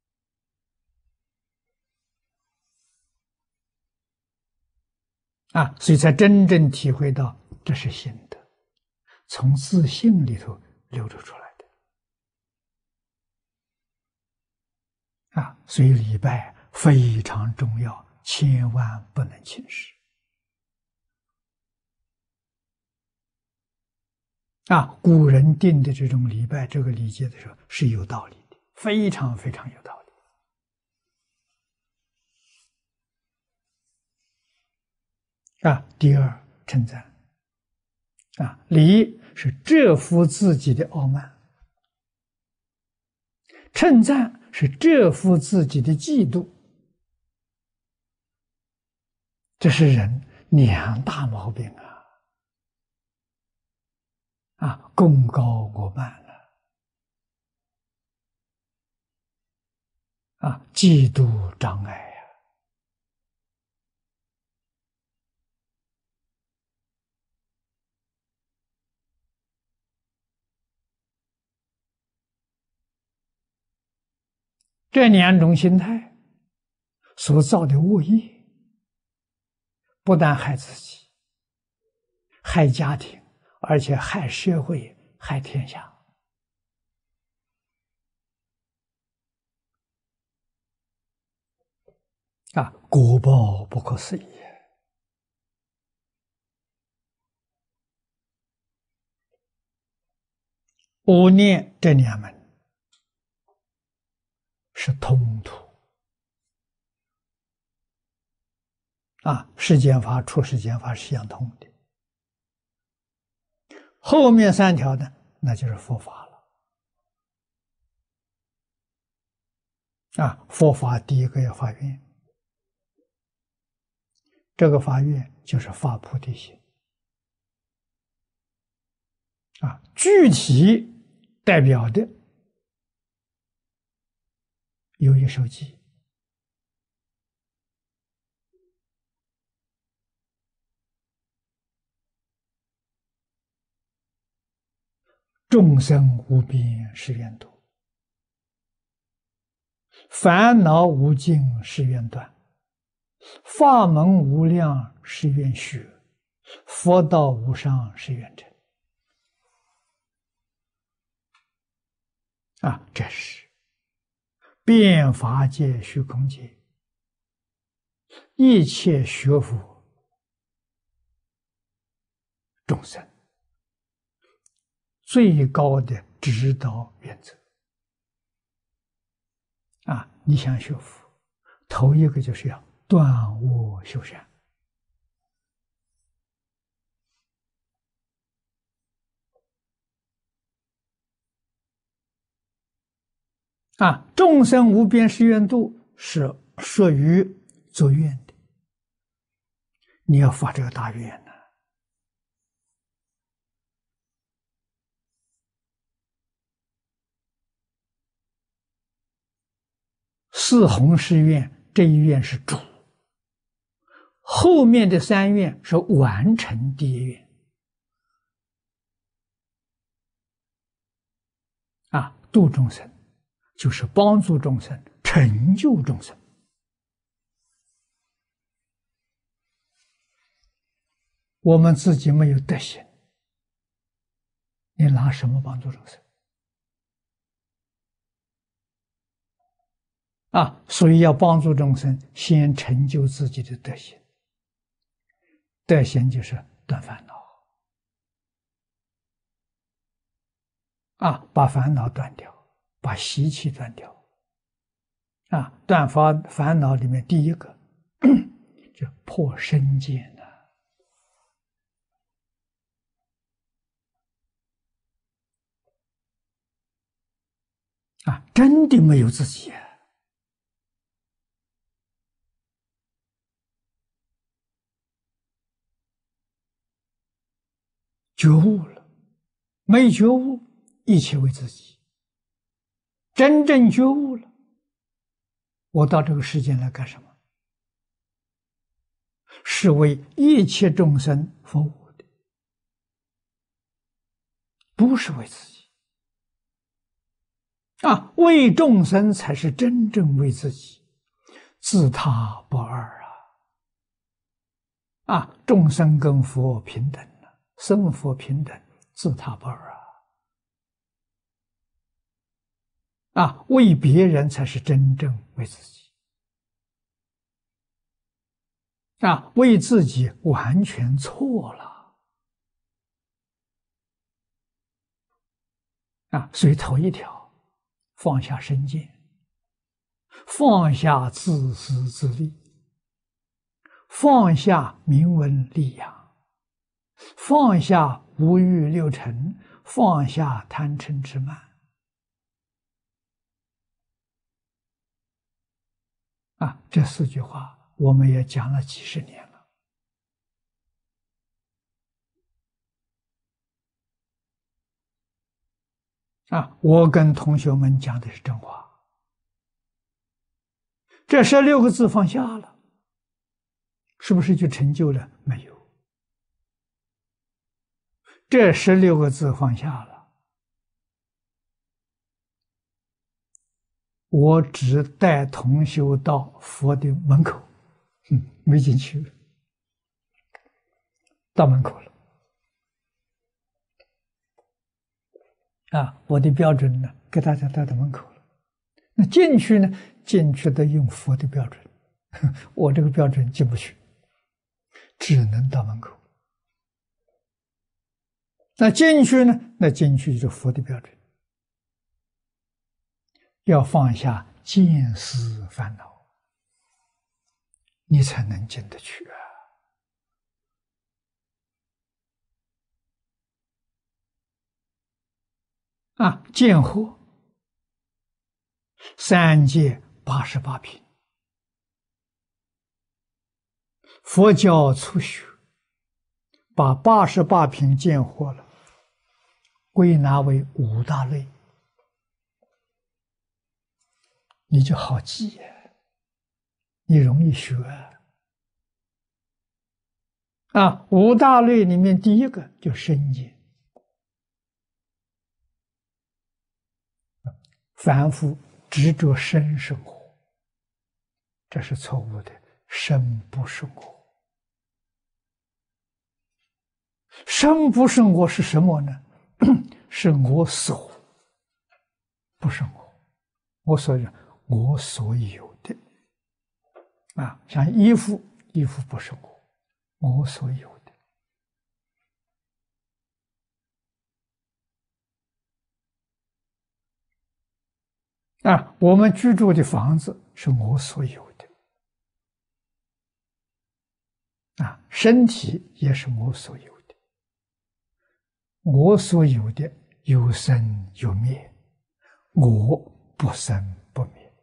所以才真正体会到这是心得，从自信里头流露出来的。所以礼拜非常重要，千万不能轻视。古人定的这种礼拜，这个礼节的时候是有道理的，非常非常有道理。第二，称赞。礼是折服自己的傲慢，称赞是折服自己的嫉妒。这是人两大毛病功高我慢嫉妒障碍这两种心态所造的恶业，不但害自己，害家庭，而且害社会，害天下。果报不可思议。恶念这两门是通途世间法、出世间法是相通的。后面三条呢，那就是佛法了。佛法第一个要发愿，这个发愿就是发菩提心。具体代表的有一首偈：众生无边誓愿度，烦恼无尽誓愿断，法门无量誓愿学，佛道无上誓愿成。这是遍法界虚空界一切学佛众生最高的指导原则。你想学佛，头一个就是要断恶修善。众生无边誓愿度是属于作愿的，你要发这个大愿呢。四弘誓愿，这一愿是主，后面的三愿是完成第一愿。度众生就是帮助众生，成就众生。我们自己没有德行，你拿什么帮助众生？所以要帮助众生，先成就自己的德行。德行就是断烦恼，把烦恼断掉，把习气断掉。断烦恼里面第一个就破身见真的没有自己觉悟了，没觉悟，一切为自己。真正觉悟了，我到这个世间来干什么？ 是为一切众生服务的，不是为自己。为众生才是真正为自己，自他不二众生跟佛平等了，生佛平等，自他不二为别人才是真正为自己为自己完全错了所以头一条，放下身见，放下自私自利，放下名闻利养，放下五欲六尘，放下贪嗔痴慢这四句话我们也讲了几十年了我跟同学们讲的是真话。这16个字放下了，是不是就成就了？没有。这16个字放下了，我只带同修到佛的门口，没进去，到门口了。我的标准呢，给大家带到门口了。那进去呢？进去得用佛的标准，我这个标准进不去，只能到门口。那进去呢？那进去就是佛的标准，要放下见思烦恼，你才能进得去见惑3界88品，佛教初学把88品见惑了归纳为5大类，你就好记你容易学5大类里面第一个就身见，凡夫执着身生活，这是错误的，身不生活。身不生活是什么呢？是我所不生活，我所有的像衣服不生活，我所有的我们居住的房子是我所有的身体也是我所有的，我所有的有生有灭，我不生不灭，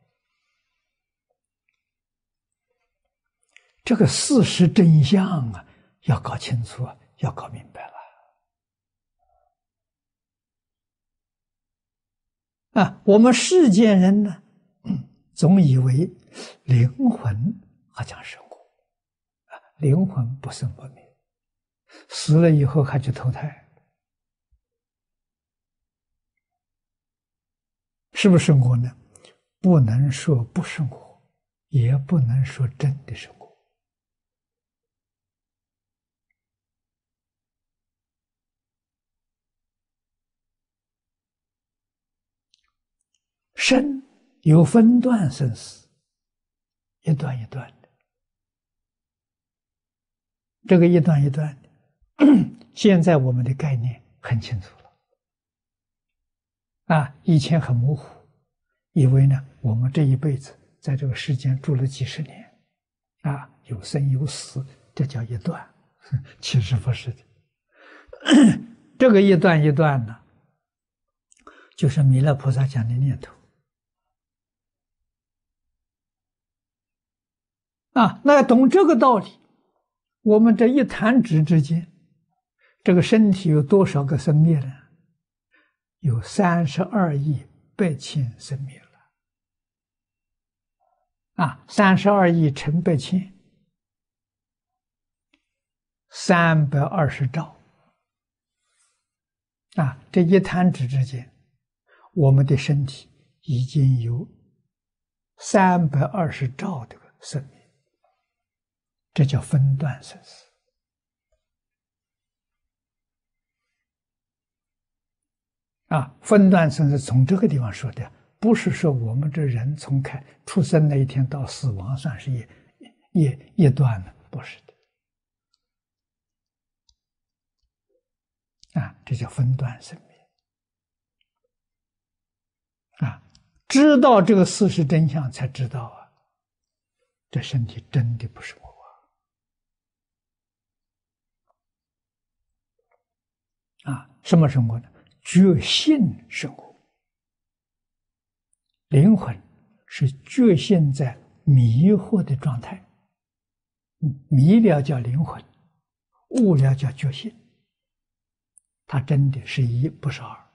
这个事实真相要搞清楚要搞明白了我们世间人呢，总以为灵魂好像生活灵魂不生不灭，死了以后还去投胎，是不是生活呢？不能说不生活，也不能说真的生活。生有分段生死，一段一段的，这个一段一段的现在我们的概念很清楚了以前很模糊，以为呢我们这一辈子在这个世间住了几十年有生有死，这叫一段，其实不是的这个一段一段呢，就是弥勒菩萨讲的念头那懂这个道理，我们这一弹指之间，这个身体有多少个生灭呢？有32亿8千生灭了32亿乘8千 320兆啊！这一弹指之间，我们的身体已经有320兆的生命，这叫分段生死啊！分段生死从这个地方说的，不是说我们这人从出生那一天到死亡算是一段了，不是的。啊，这叫分段生命啊！知道这个事实真相，才知道啊，这身体真的不是我啊！什么是我呢？觉性是我，灵魂是觉性在迷惑的状态，迷了叫灵魂，悟了叫觉性。它真的是一，不是二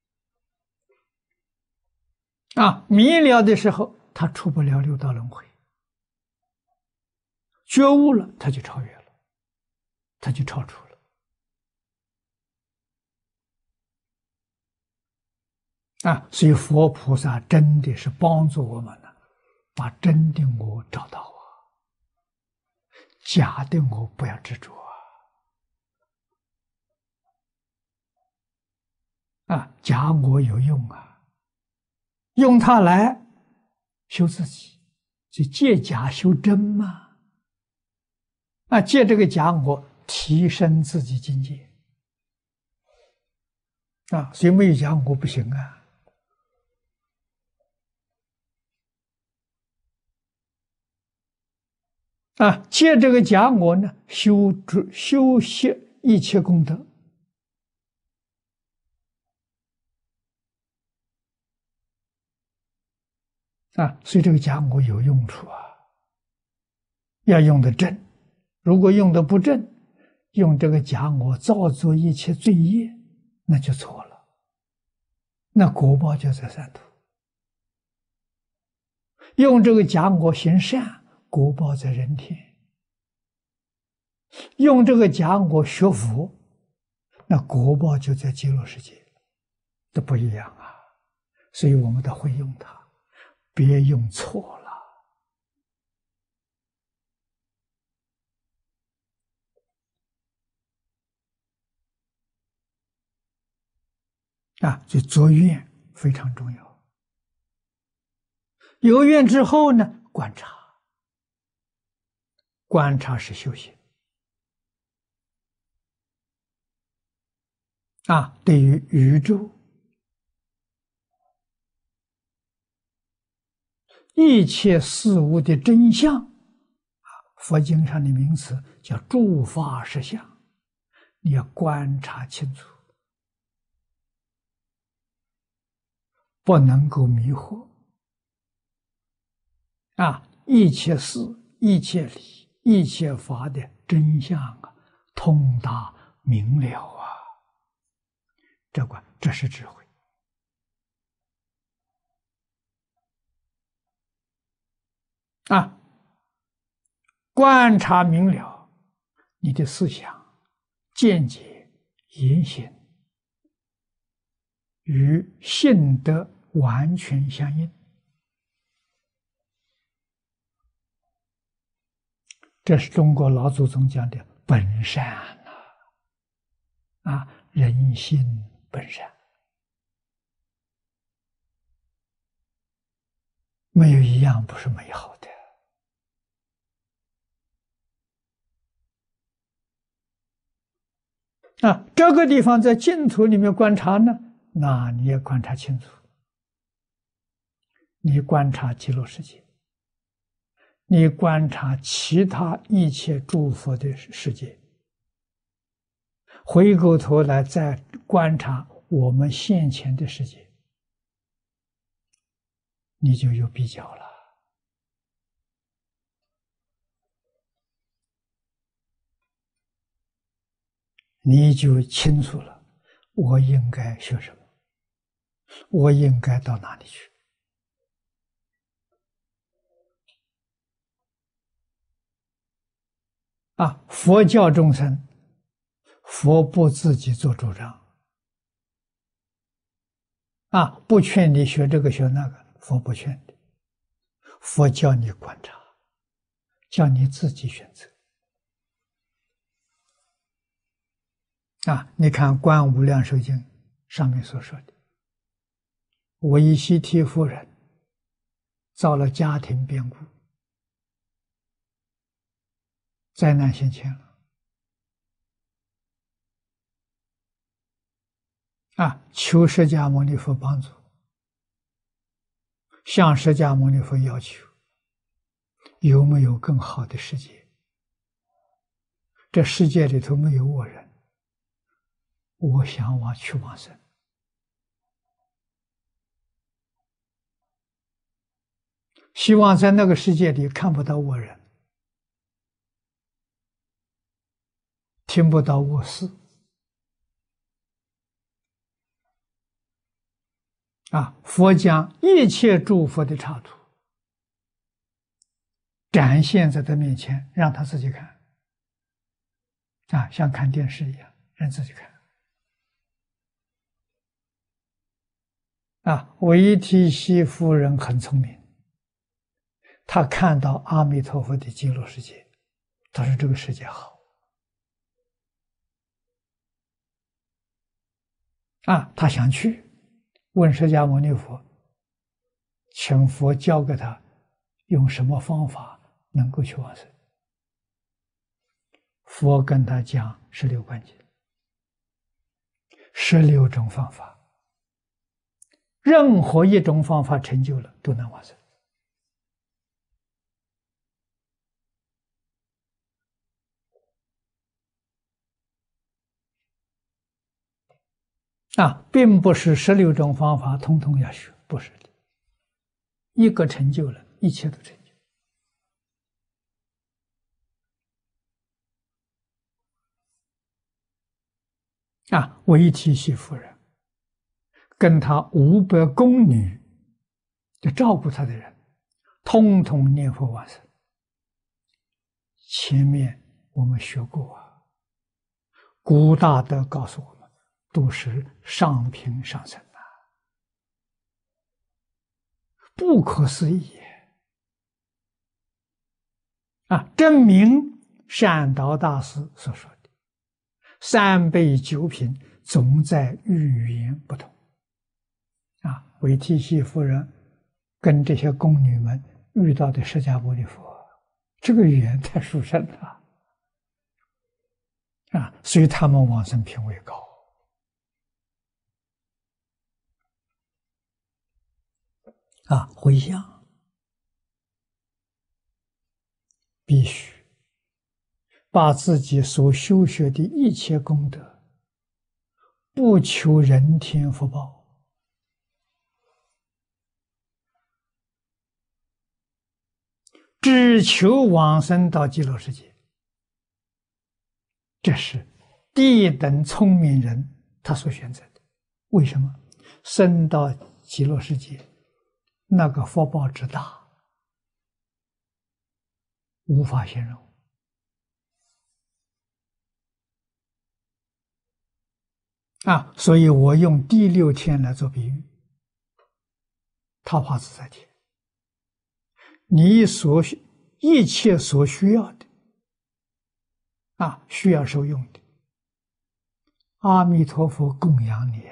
啊！迷了的时候，他出不了六道轮回；觉悟了，他就超越了，他就超出了啊！所以佛菩萨真的是帮助我们呢，把真的我找到啊，假的我不要执着啊！假我有用啊，用它来修自己，就借假修真嘛。啊，借这个假我提升自己境界啊，所以没有假我不行啊。啊，借这个假我呢，修习一切功德啊，所以这个假我有用处啊，要用得正。如果用得不正，用这个假我造作一切罪业，那就错了，那果报就在三途。用这个假我行善，果报在人天；用这个假我学佛，那果报就在极乐世界，这不一样啊。所以我们得会用它，别用错了啊！所以作愿非常重要。有愿之后呢，观察，观察是修行啊。对于宇宙一切事物的真相啊，佛经上的名词叫诸法实相，你要观察清楚，不能够迷惑啊！一切事、一切理、一切法的真相啊，通达明了啊！这是智慧啊！观察明了，你的思想、见解、言行与性德完全相应。这是中国老祖宗讲的本善啊，人性本善，没有一样不是美好的啊。这个地方在净土里面观察呢，那你也观察清楚，你观察极乐世界，你观察其他一切诸佛的世界，回过头来再观察我们现前的世界，你就有比较了。你就清楚了，我应该学什么，我应该到哪里去啊？佛教众生佛不自己做主张不劝你学这个学那个，佛不劝你，佛教你观察，叫你自己选择你看《观无量寿经》上面所说的，维西提夫人遭了家庭变故，灾难现前了求释迦牟尼佛帮助，向释迦牟尼佛要求有没有更好的世界，这世界里头没有我人，我想去往生，希望在那个世界里看不到我人，听不到我事佛将一切诸佛的刹土展现在他面前，让他自己看像看电视一样，让自己看维提西夫人很聪明，他看到阿弥陀佛的极乐世界，他说这个世界好他想去，问释迦牟尼佛，请佛教给他用什么方法能够去往生。佛跟他讲16观经，16种方法，任何一种方法成就了都能往生并不是16种方法通通要学，不是的，一个成就了，一切都成就维提西夫人跟他500宫女就照顾他的人，通通念佛往生。前面我们学过古大德告诉我们，都是上品上生不可思议证明善导大师所说的3辈9品总在语言不同维提西夫人跟这些宫女们遇到的释迦牟尼佛，这个语言太殊胜了所以他们往生品位高回向必须把自己所修学的一切功德，不求人天福报，只求往生到极乐世界。这是第一等聪明人他所选择的。为什么？生到极乐世界，那个福报之大，无法形容所以我用第6天来做比喻，桃花自在天，你一切所需要的需要受用的，阿弥陀佛供养你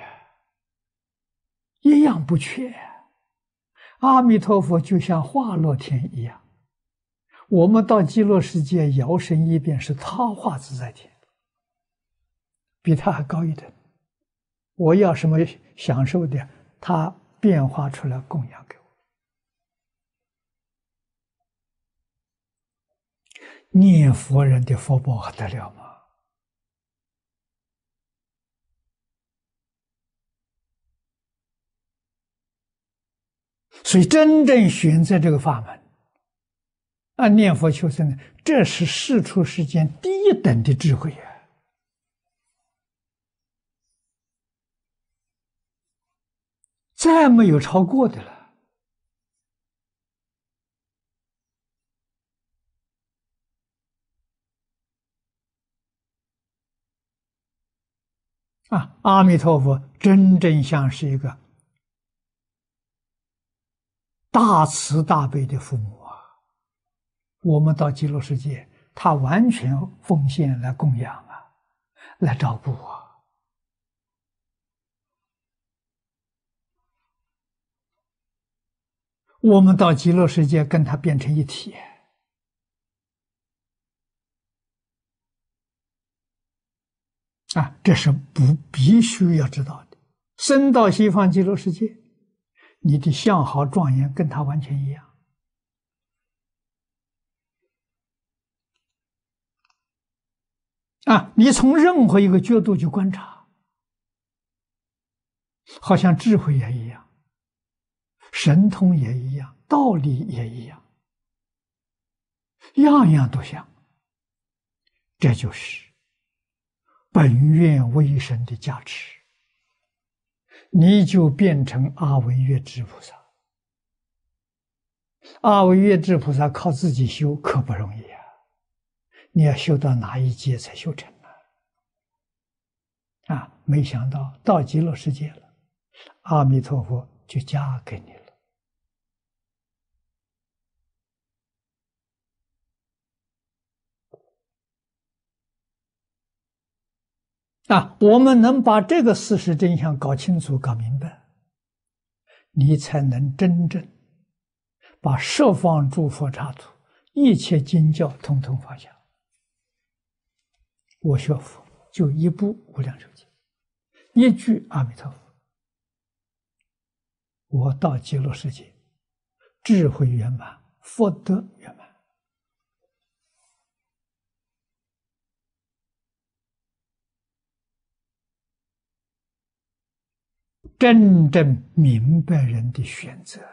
一样不缺阿弥陀佛就像化乐天一样，我们到极乐世界摇身一变是他化自在天，比他还高一等。我要什么享受的，他变化出来供养给我。念佛人的福报还得了吗？所以真正选择这个法门念佛求生，这是世出世间第一等的智慧再没有超过的了阿弥陀佛真正像是一个大慈大悲的父母啊！我们到极乐世界，他完全奉献来供养啊，来照顾啊。我们到极乐世界跟他变成一体这是必须要知道的。生到西方极乐世界，你的相好庄严跟他完全一样你从任何一个角度去观察，好像智慧也一样，神通也一样，道理也一样，样样都像。这就是本愿威神的加持，你就变成阿惟越致菩萨。阿惟越致菩萨靠自己修可不容易啊！你要修到哪一阶才修成没想到到极乐世界了，阿弥陀佛就加给你了。我们能把这个事实真相搞清楚、搞明白，你才能真正把十方诸佛刹土一切经教统统放下。我学佛就一部《无量寿经》，一句阿弥陀佛，我到极乐世界，智慧圆满，福德圆满。真正明白人的选择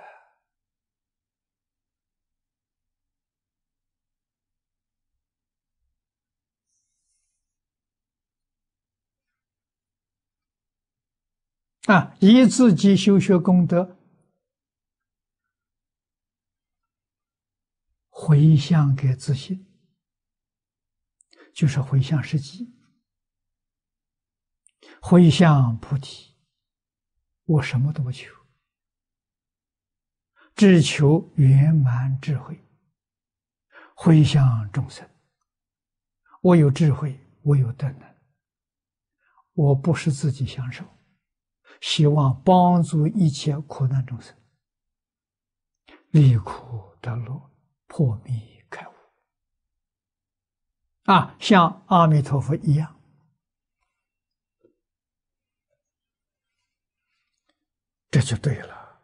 以自己修学功德回向给自信，就是回向实际，回向菩提。我什么都不求，只求圆满智慧，回向众生。我有智慧，我有德能，我不是自己享受，希望帮助一切苦难众生离苦得乐，破迷开悟像阿弥陀佛一样。这就对了。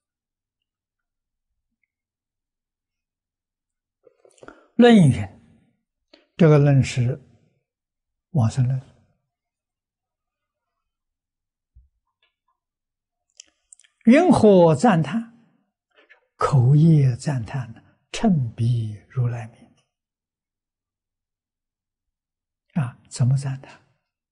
论云，这个论是往生论，云何赞叹？口业赞叹，称彼如来名。怎么赞叹？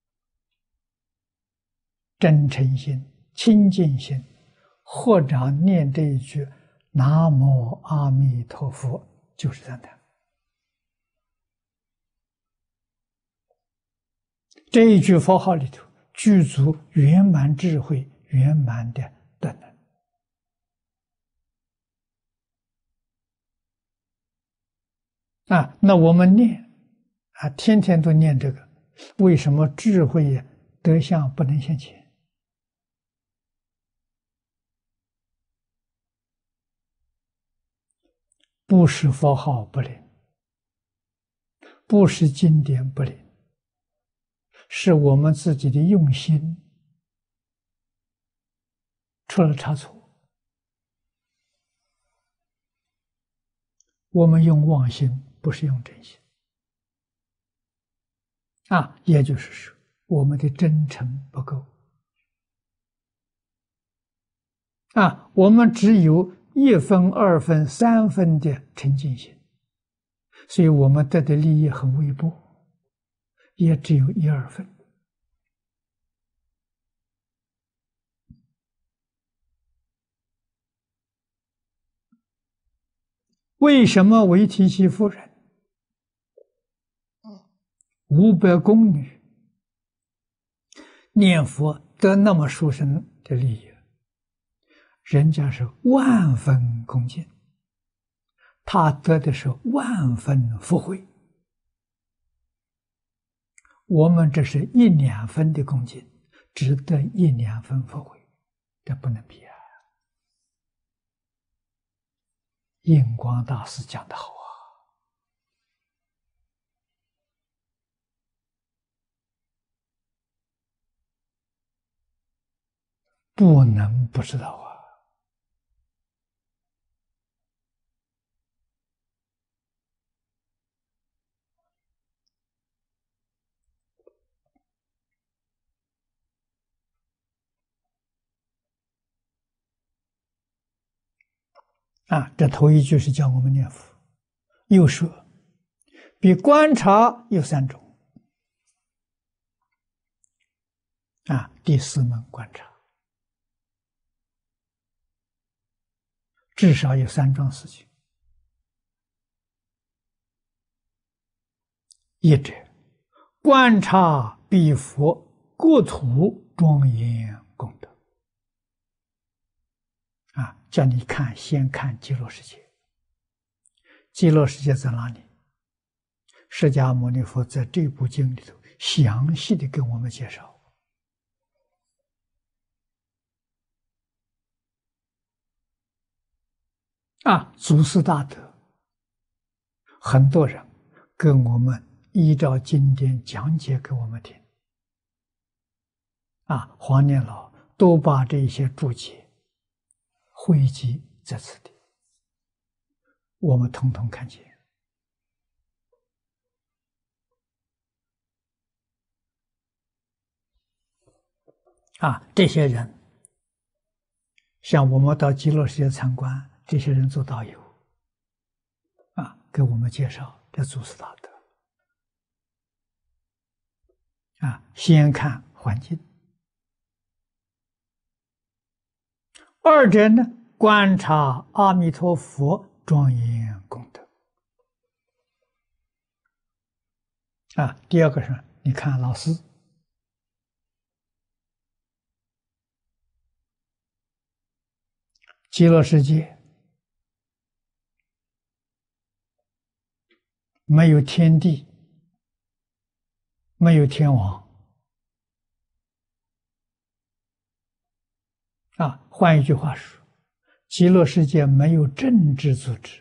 真诚心、清净心，或者念这一句“南无阿弥陀佛”，就是赞叹。这一句佛号里头具足圆满智慧、圆满的德能。那我们念天天都念这个，为什么智慧德相不能现前？不是佛号不灵，不是经典不灵，是我们自己的用心出了差错。我们用妄心，不是用真心也就是说，我们的真诚不够我们只有1分、2分、3分的沉静心，所以我们得的利益很微薄，也只有1、2分。为什么为提契夫人500宫女念佛得那么殊胜的利益，人家是万分恭敬，他得的是万分福慧。我们这是一两分的恭敬，只得一两分福慧，这不能比啊！印光大师讲得好啊，不能不知道啊。这头一句是教我们念佛，又说比观察有三种。第四门观察，至少有三桩事情。一者，观察彼佛国土庄严功德。叫你看，先看极乐世界。极乐世界在哪里？释迦牟尼佛在这部经里头详细的跟我们介绍。祖师大德，很多人跟我们依照经典讲解给我们听。黄念老都把这些注解汇集在此地，我们统统看见。这些人，像我们到极乐世界参观，这些人做导游，给我们介绍这祖师大德。先看环境。二者呢，观察阿弥陀佛庄严功德。第二个是，你看老师，极乐世界没有天地，没有天王。换一句话说，极乐世界没有政治组织。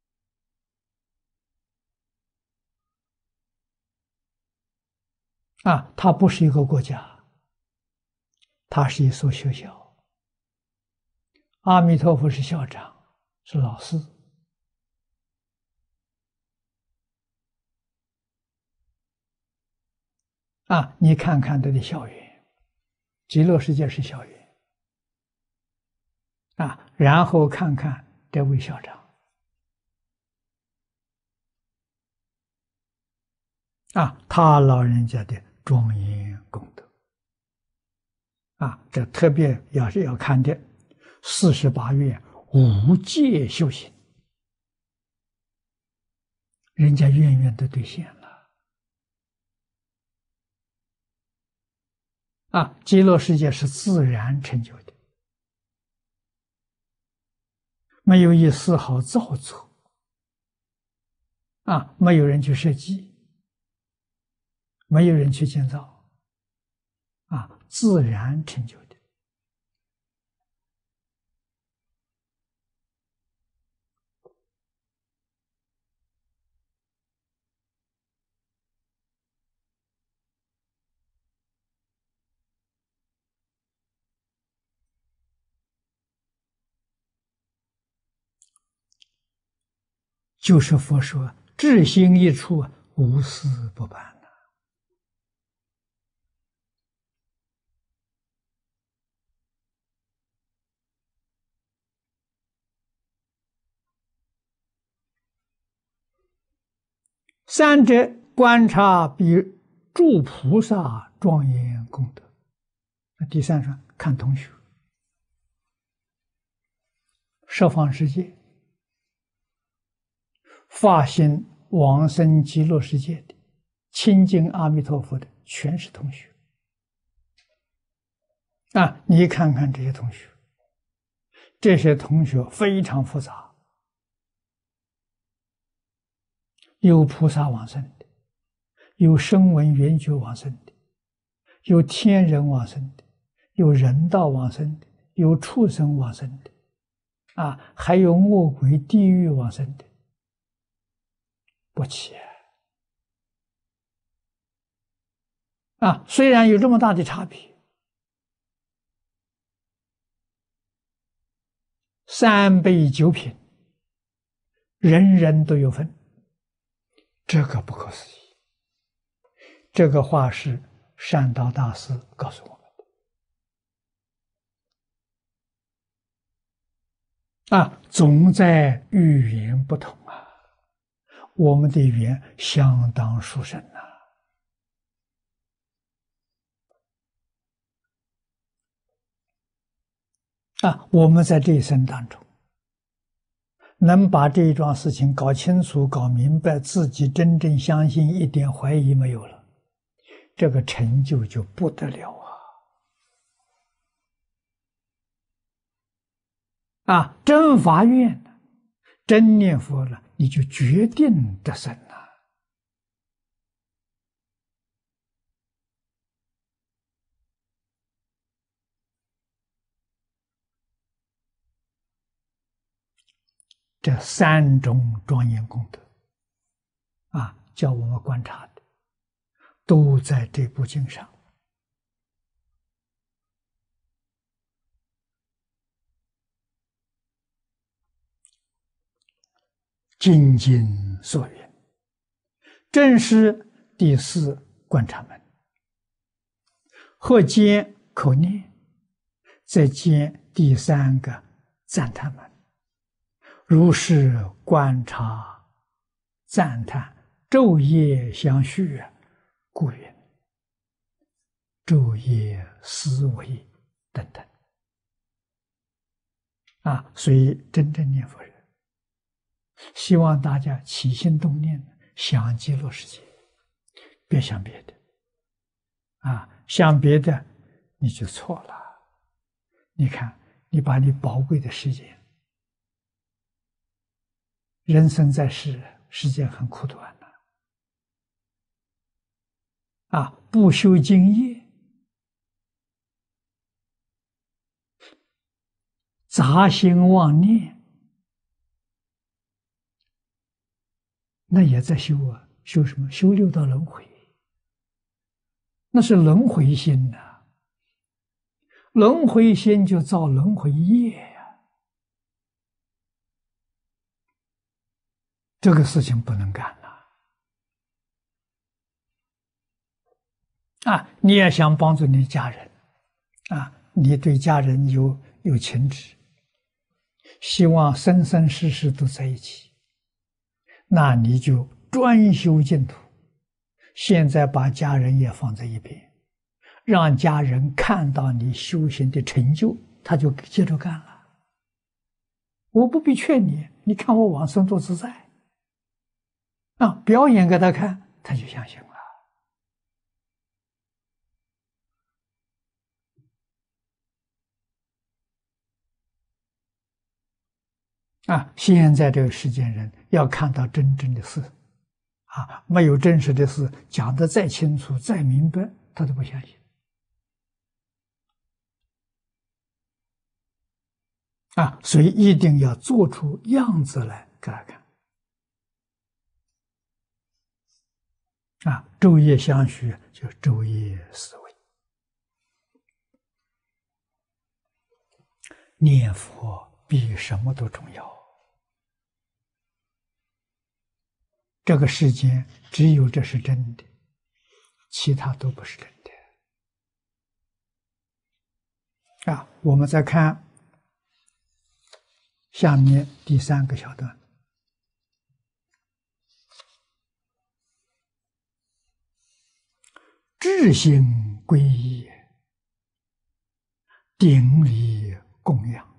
它不是一个国家，它是一所学校。阿弥陀佛是校长，是老师。你看看他的校园，极乐世界是校园。然后看看这位校长。他老人家的庄严功德。这特别要看的48愿无界修行，人家愿愿都兑现了。极乐世界是自然成就的，没有一丝毫造作。没有人去设计，没有人去建造，自然成就的。就是佛说，至心一处，无事不办。三者观察比诸菩萨庄严功德。第三说看同学，十方世界发心往生极乐世界的亲近阿弥陀佛的，全是同学。 啊，你看看这些同学，这些同学非常复杂，有菩萨往生的，有声闻缘觉往生的，有天人往生的，有人道往生的，有畜生往生的，啊，还有恶鬼地狱往生的，不齐啊！虽然有这么大的差别，三杯九品，人人都有份，这个不可思议。这个话是善导大师告诉我们的啊，总在语言不同啊，我们的语言相当殊胜啊！我们在这一生当中，能把这一桩事情搞清楚、搞明白，自己真正相信，一点怀疑没有了，这个成就就不得了啊！啊，真发愿了，真念佛了，你就决定得生了。这三种庄严功德啊，叫我们观察的，都在这部经上。精进所缘，正是第四观察门，或兼口念，再兼第三个赞叹门。如是观察、赞叹，昼夜相续，故云昼夜思维等等啊。所以真正念佛人，希望大家起心动念想极乐世界，别想别的啊！想别的你就错了。你看，你把你宝贵的时间，人生在世，时间很苦短的啊！不修精业，杂心妄念，那也在修啊！修什么？修六道轮回，那是轮回心呐、轮回心就造轮回业呀、这个事情不能干了啊！你也想帮助你的家人啊，你对家人有情执，希望生生世世都在一起，那你就专修净土。现在把家人也放在一边，让家人看到你修行的成就，他就接着干了。我不必劝你，你看我往生多自在啊！表演给他看，他就相信了啊！现在这个世间人要看到真正的事啊，没有真实的事，讲得再清楚、再明白，他都不相信啊！所以一定要做出样子来给他看啊！昼夜相续，就昼夜思维，念佛比什么都重要。这个世间只有这是真的，其他都不是真的啊！我们再看下面第三个小段，至心皈依，顶礼供养。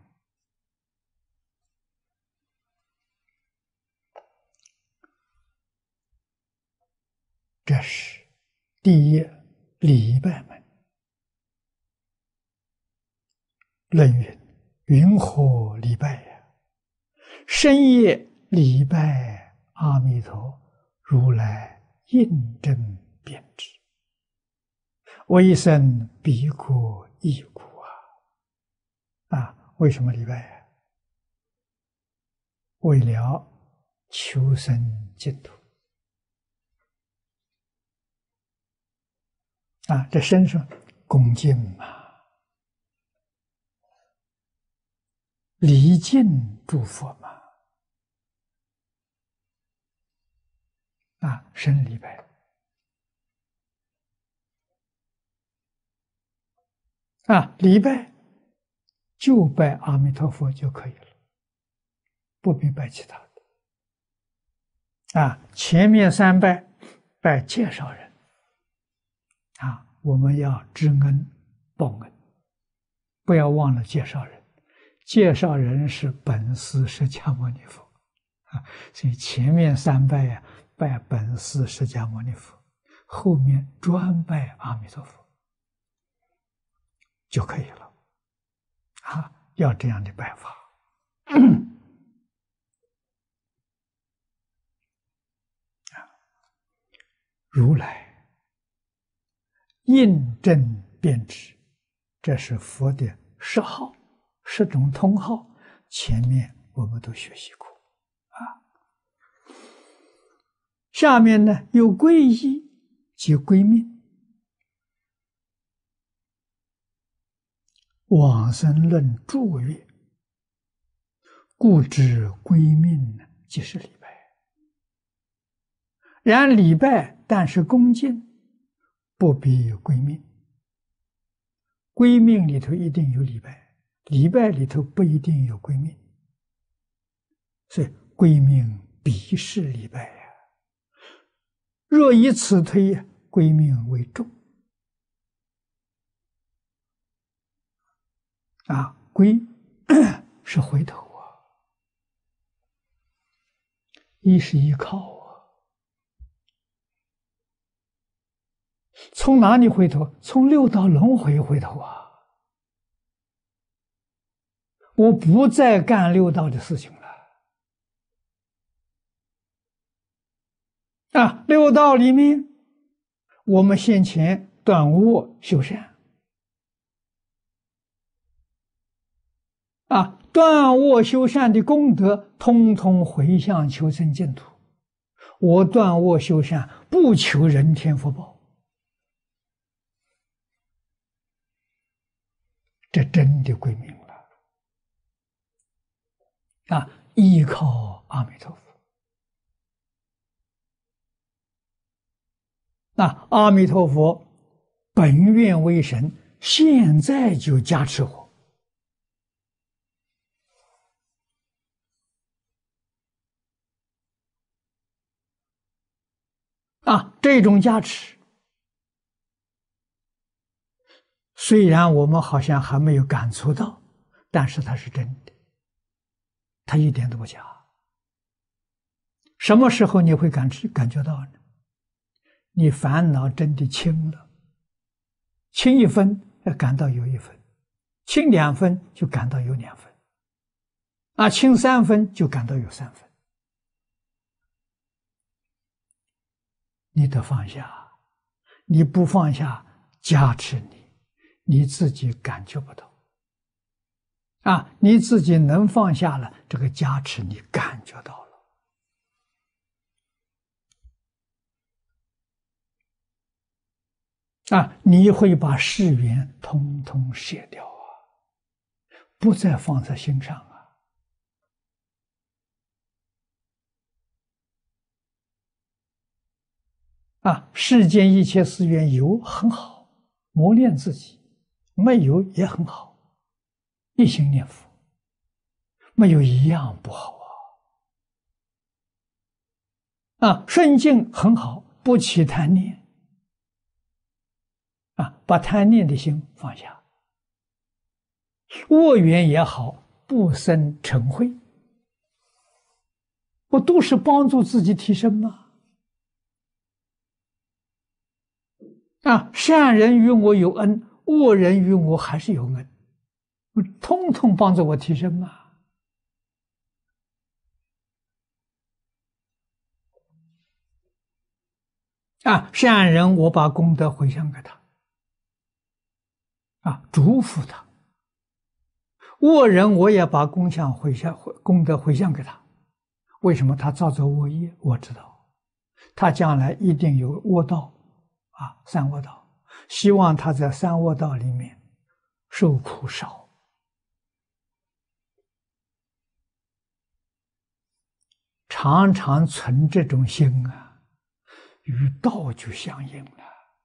这是第一礼拜门论云：云何礼拜呀？深夜礼拜阿弥陀，如来应真遍知，为生彼苦亦苦为什么礼拜呀？为了求生净土这身上恭敬嘛，礼敬诸佛嘛，生礼拜礼拜就拜阿弥陀佛就可以了，不必拜其他的前面3拜拜介绍人我们要知恩报恩，不要忘了介绍人。介绍人是本师释迦牟尼佛所以前面3拜拜本师释迦牟尼佛，后面专拜阿弥陀佛就可以了要这样的拜法如来印证遍知，这是佛的10号，10种通号，前面我们都学习过下面呢有皈依及归命。往生论注曰：故知归命即是礼拜。然礼拜但是恭敬，不必归命。归命里头一定有礼拜，礼拜里头不一定有归命，所以归命必是礼拜若以此推，归命为重归是回头依是依靠从哪里回头？从6道轮回回头我不再干6道的事情了6道里面，我们先前断恶修善断恶修善的功德，通通回向求生净土。我断恶修善，不求人天福报，这真的归命了依靠阿弥陀佛。阿弥陀佛本愿为神，现在就加持我这种加持，虽然我们好像还没有感触到，但是它是真的，它一点都不假。什么时候你会感觉到呢？你烦恼真的轻了，轻1分感到有1分，轻2分就感到有2分，轻3分就感到有3分。你得放下，你不放下加持你自己感觉不到你自己能放下了，这个加持你感觉到了你会把世缘通通卸掉不再放在心上世间一切事缘有很好，磨练自己；没有也很好，一心念佛，没有一样不好顺境很好，不起贪念把贪念的心放下；恶缘也好，不生嗔恚，不都是帮助自己提升吗？善人与我有恩，恶人与我还是有恩， 通通帮助我提升嘛。善人我把功德回向给他，祝福他；恶人我也把功德回向给他。为什么他造作恶业？我知道，他将来一定有恶道，三恶道。希望他在三恶道里面受苦少。常常存这种心与道就相应了。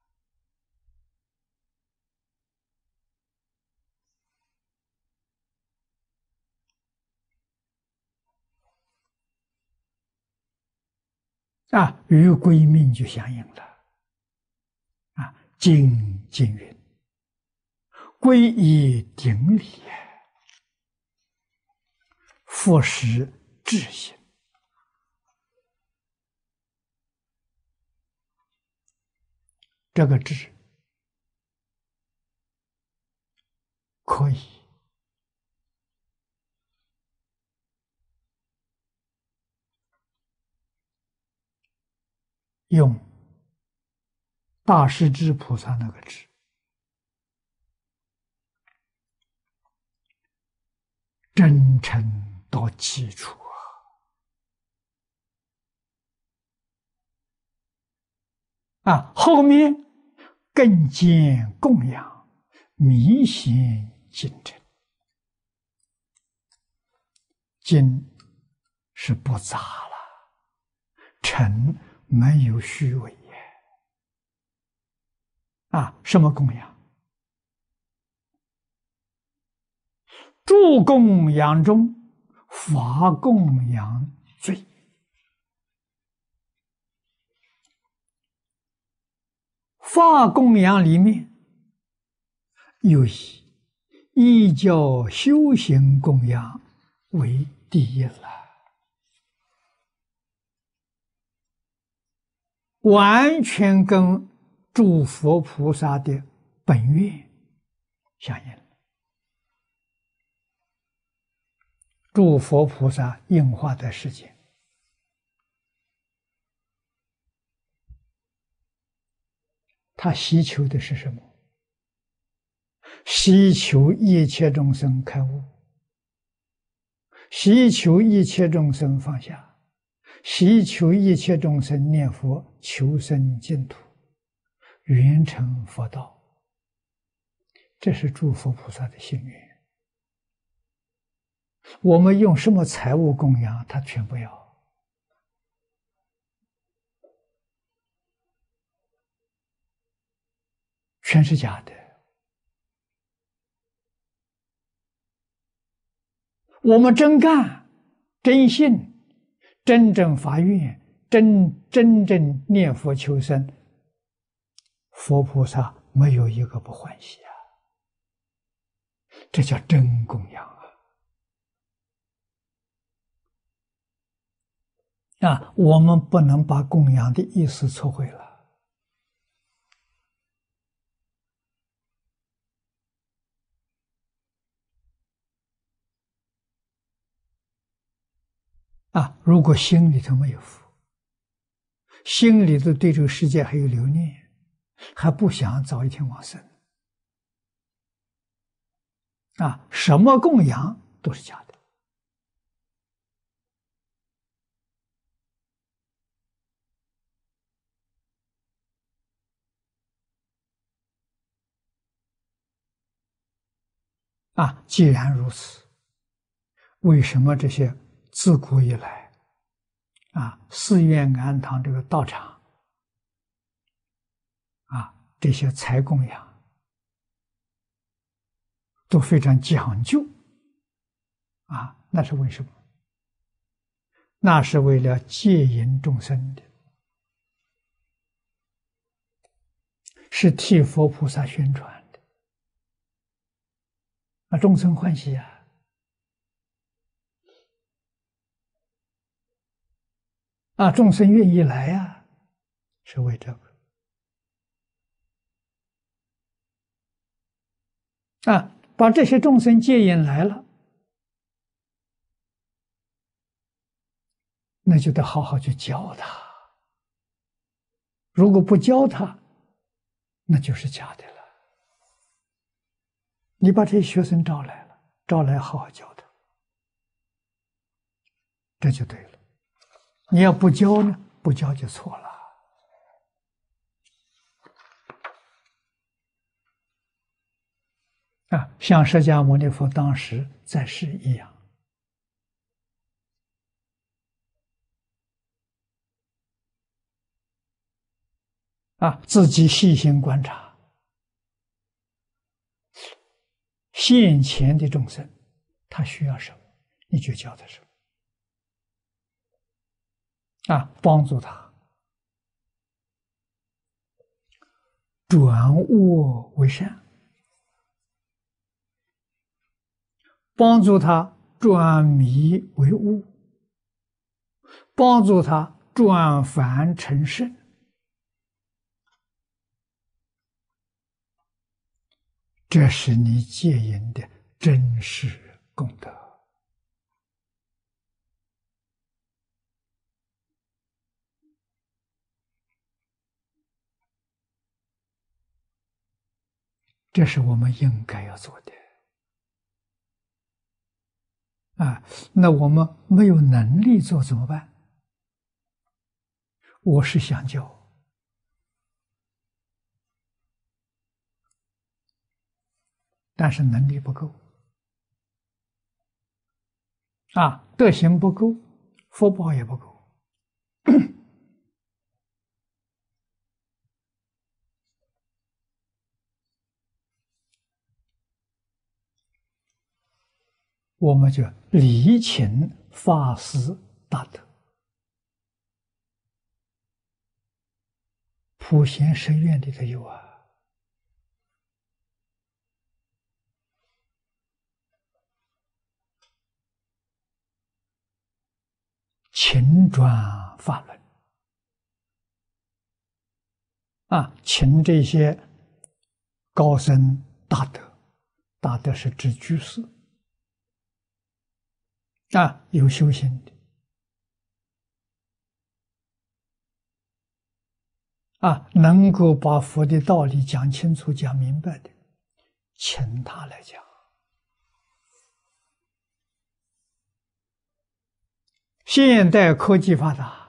与归命就相应了。经云：“归依顶礼，复实至心。”这个智可以用大势至菩萨那个智，真诚到基础后面更见供养，弥显精诚。精是不杂了，诚没有虚伪什么供养？诸供养中，法供养最。法供养里面有依教修行供养为第一了，完全跟诸佛菩萨的本愿相应。诸佛菩萨应化的世界，他希求的是什么？希求一切众生开悟，希求一切众生放下，希求一切众生念佛求生净土，圆成佛道。这是诸佛菩萨的心愿。我们用什么财物供养，他全不要。全是假的。我们真干、真信、真正发愿、真正念佛求生，佛菩萨没有一个不欢喜这叫真供养我们不能把供养的意思错会了。如果心里头没有福，心里头对这个世界还有留念，还不想早一天往生什么供养都是假的。既然如此，为什么这些自古以来寺院庵堂这个道场这些财供养都非常讲究那是为什么？那是为了戒引众生的，是替佛菩萨宣传的众生欢喜众生愿意来是为这个把这些众生接引来了，那就得好好去教他。如果不教他，那就是假的了。你把这些学生招来了，招来好好教他，这就对了。你要不教呢，不教就错了。像释迦牟尼佛当时在世一样。自己细心观察现前的众生，他需要什么，你就教他什么，帮助他转恶为善，帮助他转迷为悟，帮助他转凡成圣。这是你戒引的真实功德。这是我们应该要做的。那我们没有能力做怎么办？我是想教，但是能力不够，德行不够，福报也不够。我们就礼请法师大德，普贤十愿里头有请转法轮请这些高僧大德，大德是指居士有修行的能够把佛的道理讲清楚、讲明白的，请他来讲。现代科技发达，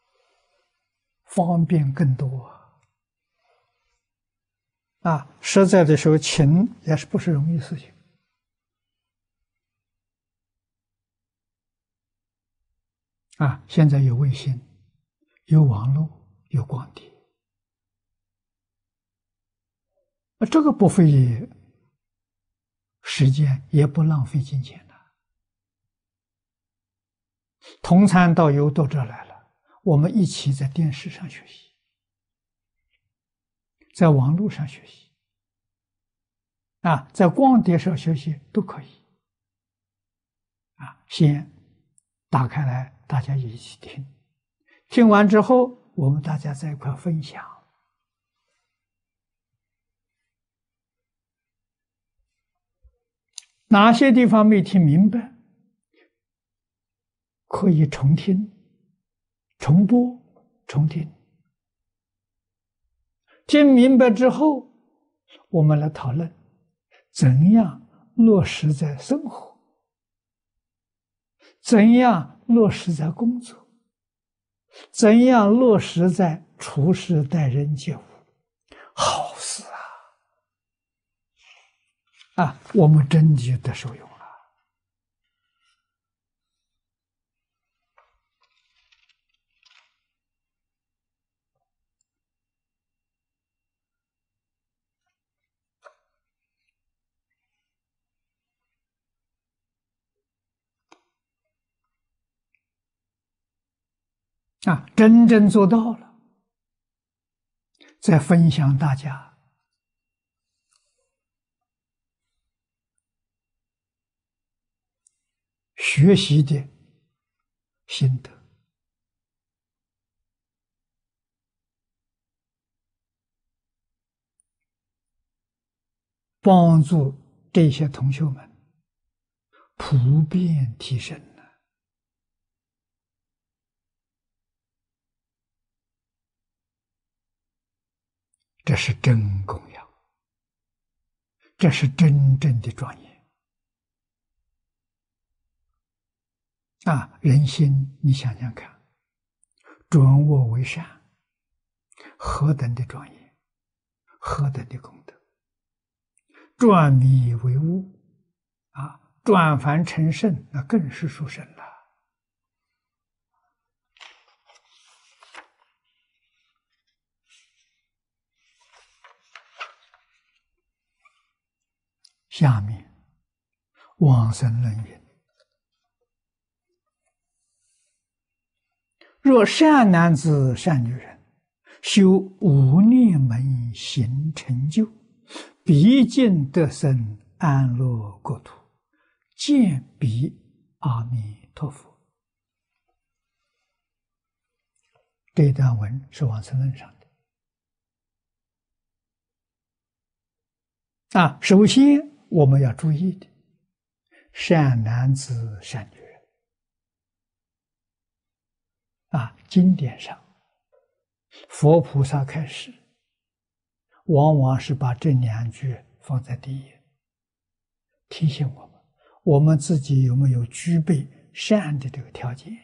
方便更多实在的时候，请也是不是容易事情现在有卫星，有网络，有光碟，这个不费时间，也不浪费金钱同参道友到这来了，我们一起在电视上学习，在网络上学习在光碟上学习都可以先打开来，大家一起听，听完之后，我们大家在一块分享。哪些地方没听明白，可以重听、重播、重听。听明白之后，我们来讨论怎样落实在生活，怎样落实在工作，怎样落实在处事待人接物。好事我们真的得受用真正做到了，再分享大家学习的心得，帮助这些同学们普遍提升了，这是真供养，这是真正的庄严啊！人心，你想想看，转恶为善，何等的庄严，何等的功德！转迷为悟啊，转凡成圣，那更是殊胜了。下面往生论云：若善男子、善女人，修无念门行成就，必尽得生安乐国土，见彼阿弥陀佛。这段文是往生论上的啊。首先我们要注意的，善男子、善女人啊，经典上佛菩萨开示，往往是把这两句放在第一，提醒我们自己有没有具备善的这个条件。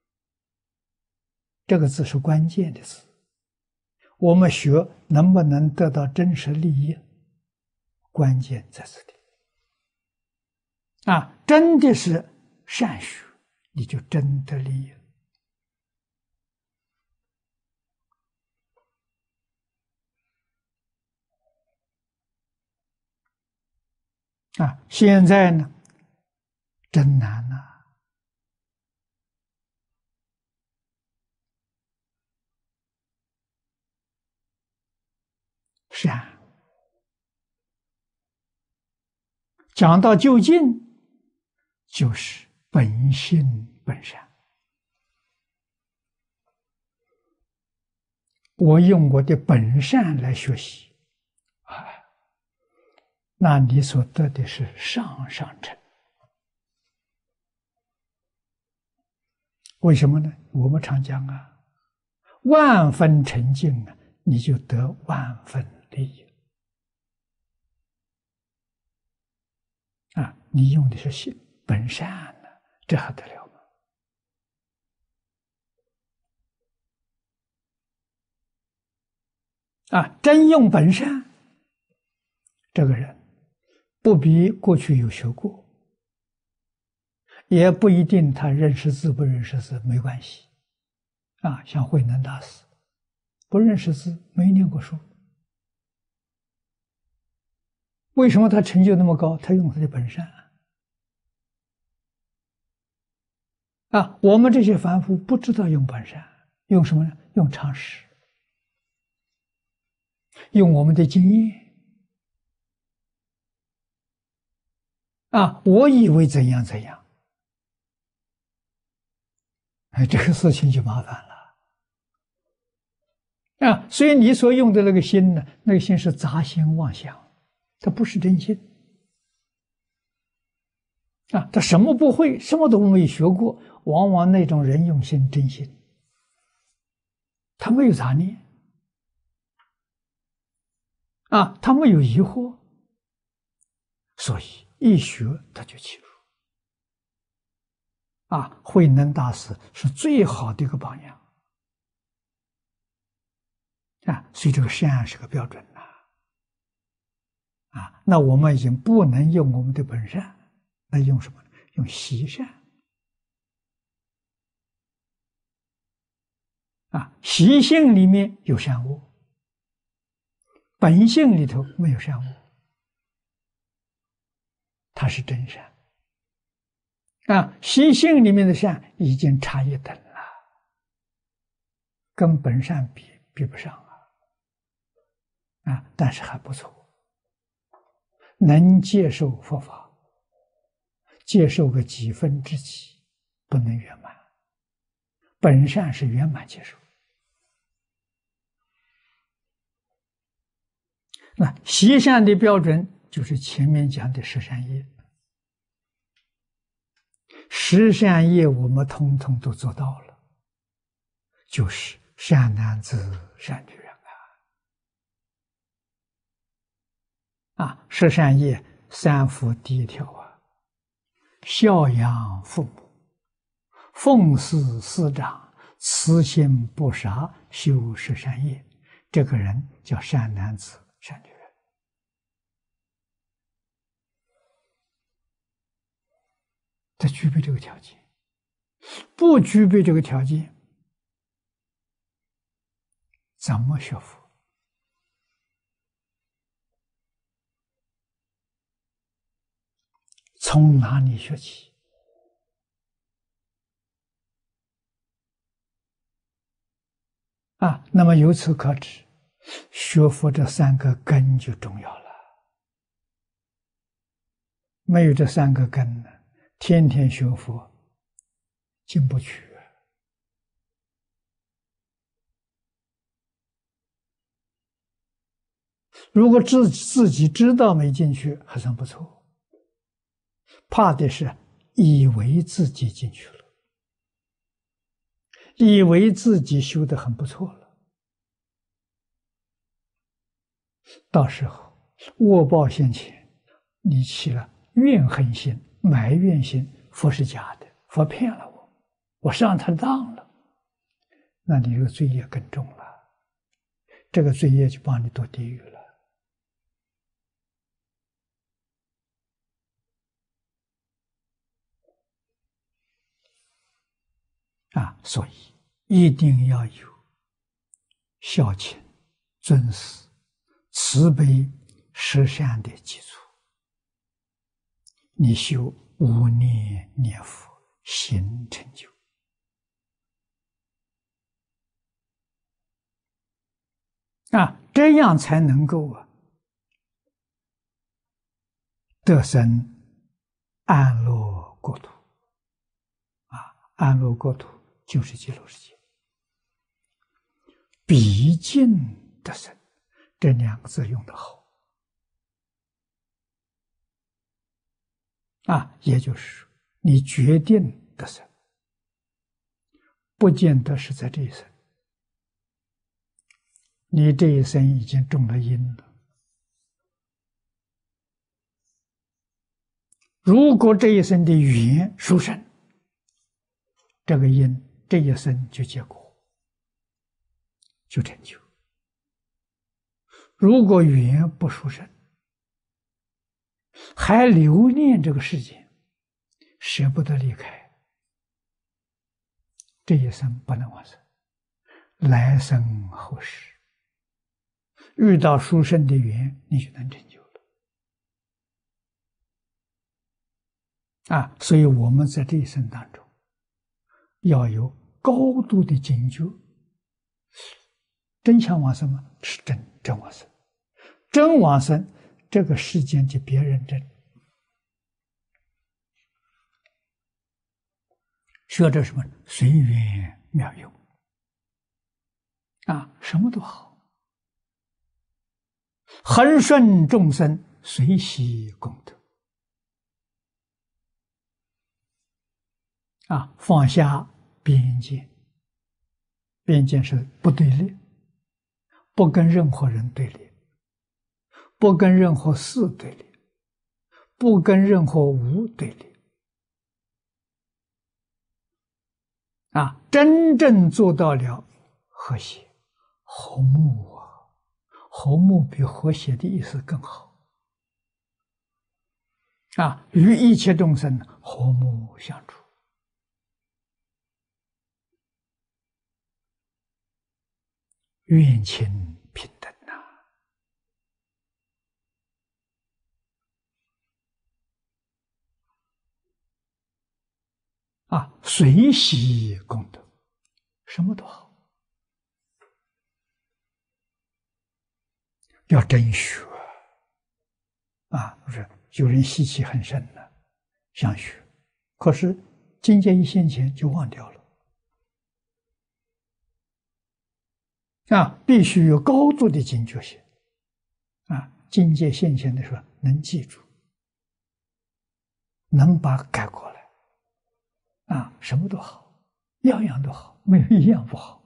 这个字是关键的字，我们学能不能得到真实利益，关键在这里啊！真的是善学，你就真得利益啊！现在呢，真难呐！善讲到究竟，就是本性本善。我用我的本善来学习啊，那你所得的是上上乘。为什么呢？我们常讲啊，万分沉静啊，你就得万分利益啊！你用的是本善呢，这还得了吗？啊，真用本善，这个人不比过去有学过，也不一定他认识字不认识字，没关系啊。像慧能大师，不认识字，没念过书，为什么他成就那么高？他用他的本善啊。我们这些凡夫不知道用本善，用什么呢？用常识，用我们的经验啊。我以为怎样怎样，哎，这个事情就麻烦了啊。所以你所用的那个心呢，那个心是杂心妄想，它不是真心啊。他什么不会，什么都没学过，往往那种人用心真心，他没有杂念啊，他没有疑惑，所以一学他就起入啊。慧能大师是最好的一个榜样啊，所以这个善是个标准呐啊。那我们已经不能用我们的本善，那用什么？用习善啊。习性里面有善恶，本性里头没有善恶，它是真善啊。习性里面的善已经差一等了，跟本善比不上啊，但是还不错，能接受佛法，接受个几分之几，不能圆满，本善是圆满接受。那习善的标准就是前面讲的十善业。十善业我们通通都做到了，就是善男子、善女人十善业三福第一条孝养父母，奉事师长，慈心不杀，修十善业，这个人叫善男子、善女人。他具备这个条件，不具备这个条件，怎么学佛？从哪里学起？那么由此可知，学佛这三个根就重要了。没有这三个根呢，天天学佛进不去。如果自己知道没进去，还算不错。怕的是以为自己进去了，以为自己修得很不错了，到时候恶报现前，你起了怨恨心、埋怨心，佛是假的，佛骗了我，我上他当了，那你这个罪业更重了，这个罪业就帮你堕地狱了。所以一定要有孝亲、尊师、慈悲、十善的基础，你修无念念佛，行成就。这样才能够得生安乐国土。安乐国土就是极乐世界。毕竟得生，这两个字用得好。也就是你决定得生，不见得是在这一生。你这一生已经种了因了。如果这一生的缘殊胜，这个因这一生就结果，就成就。如果缘不殊胜，还留恋这个世界，舍不得离开，这一生不能往生，来生后世遇到殊胜的缘，你就能成就了。所以我们在这一生当中要有高度的警觉。真想往生吗？是真往生。真往生，这个世间就别认真。学着什么？随缘妙用。什么都好。恒顺众生，随喜功德。放下边界。边界是不对立，不跟任何人对立，不跟任何事对立，不跟任何物对立。真正做到了和谐和睦和睦比和谐的意思更好。与一切众生和睦相处。愿亲平等随喜功德，什么都好。要真学不是有人习气很深了，想学，可是境界一现前就忘掉了。必须有高度的警觉性境界现前的时候能记住，能把改过来，什么都好，样样都好，没有一样不好。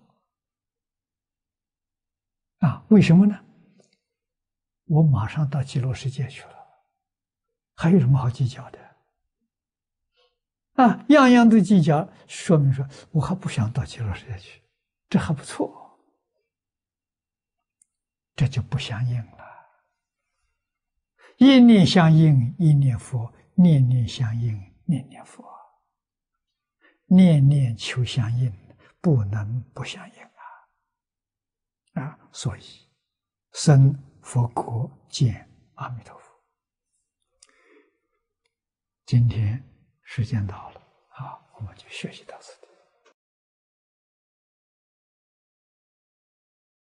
为什么呢？我马上到极乐世界去了，还有什么好计较的？样样都计较，说明说我还不想到极乐世界去，这还不错，这就不相应了。一念相应，一念佛；念念相应，念念佛。念念求相应，不能不相应所以生佛国见阿弥陀佛。今天时间到了，我们就学习到此。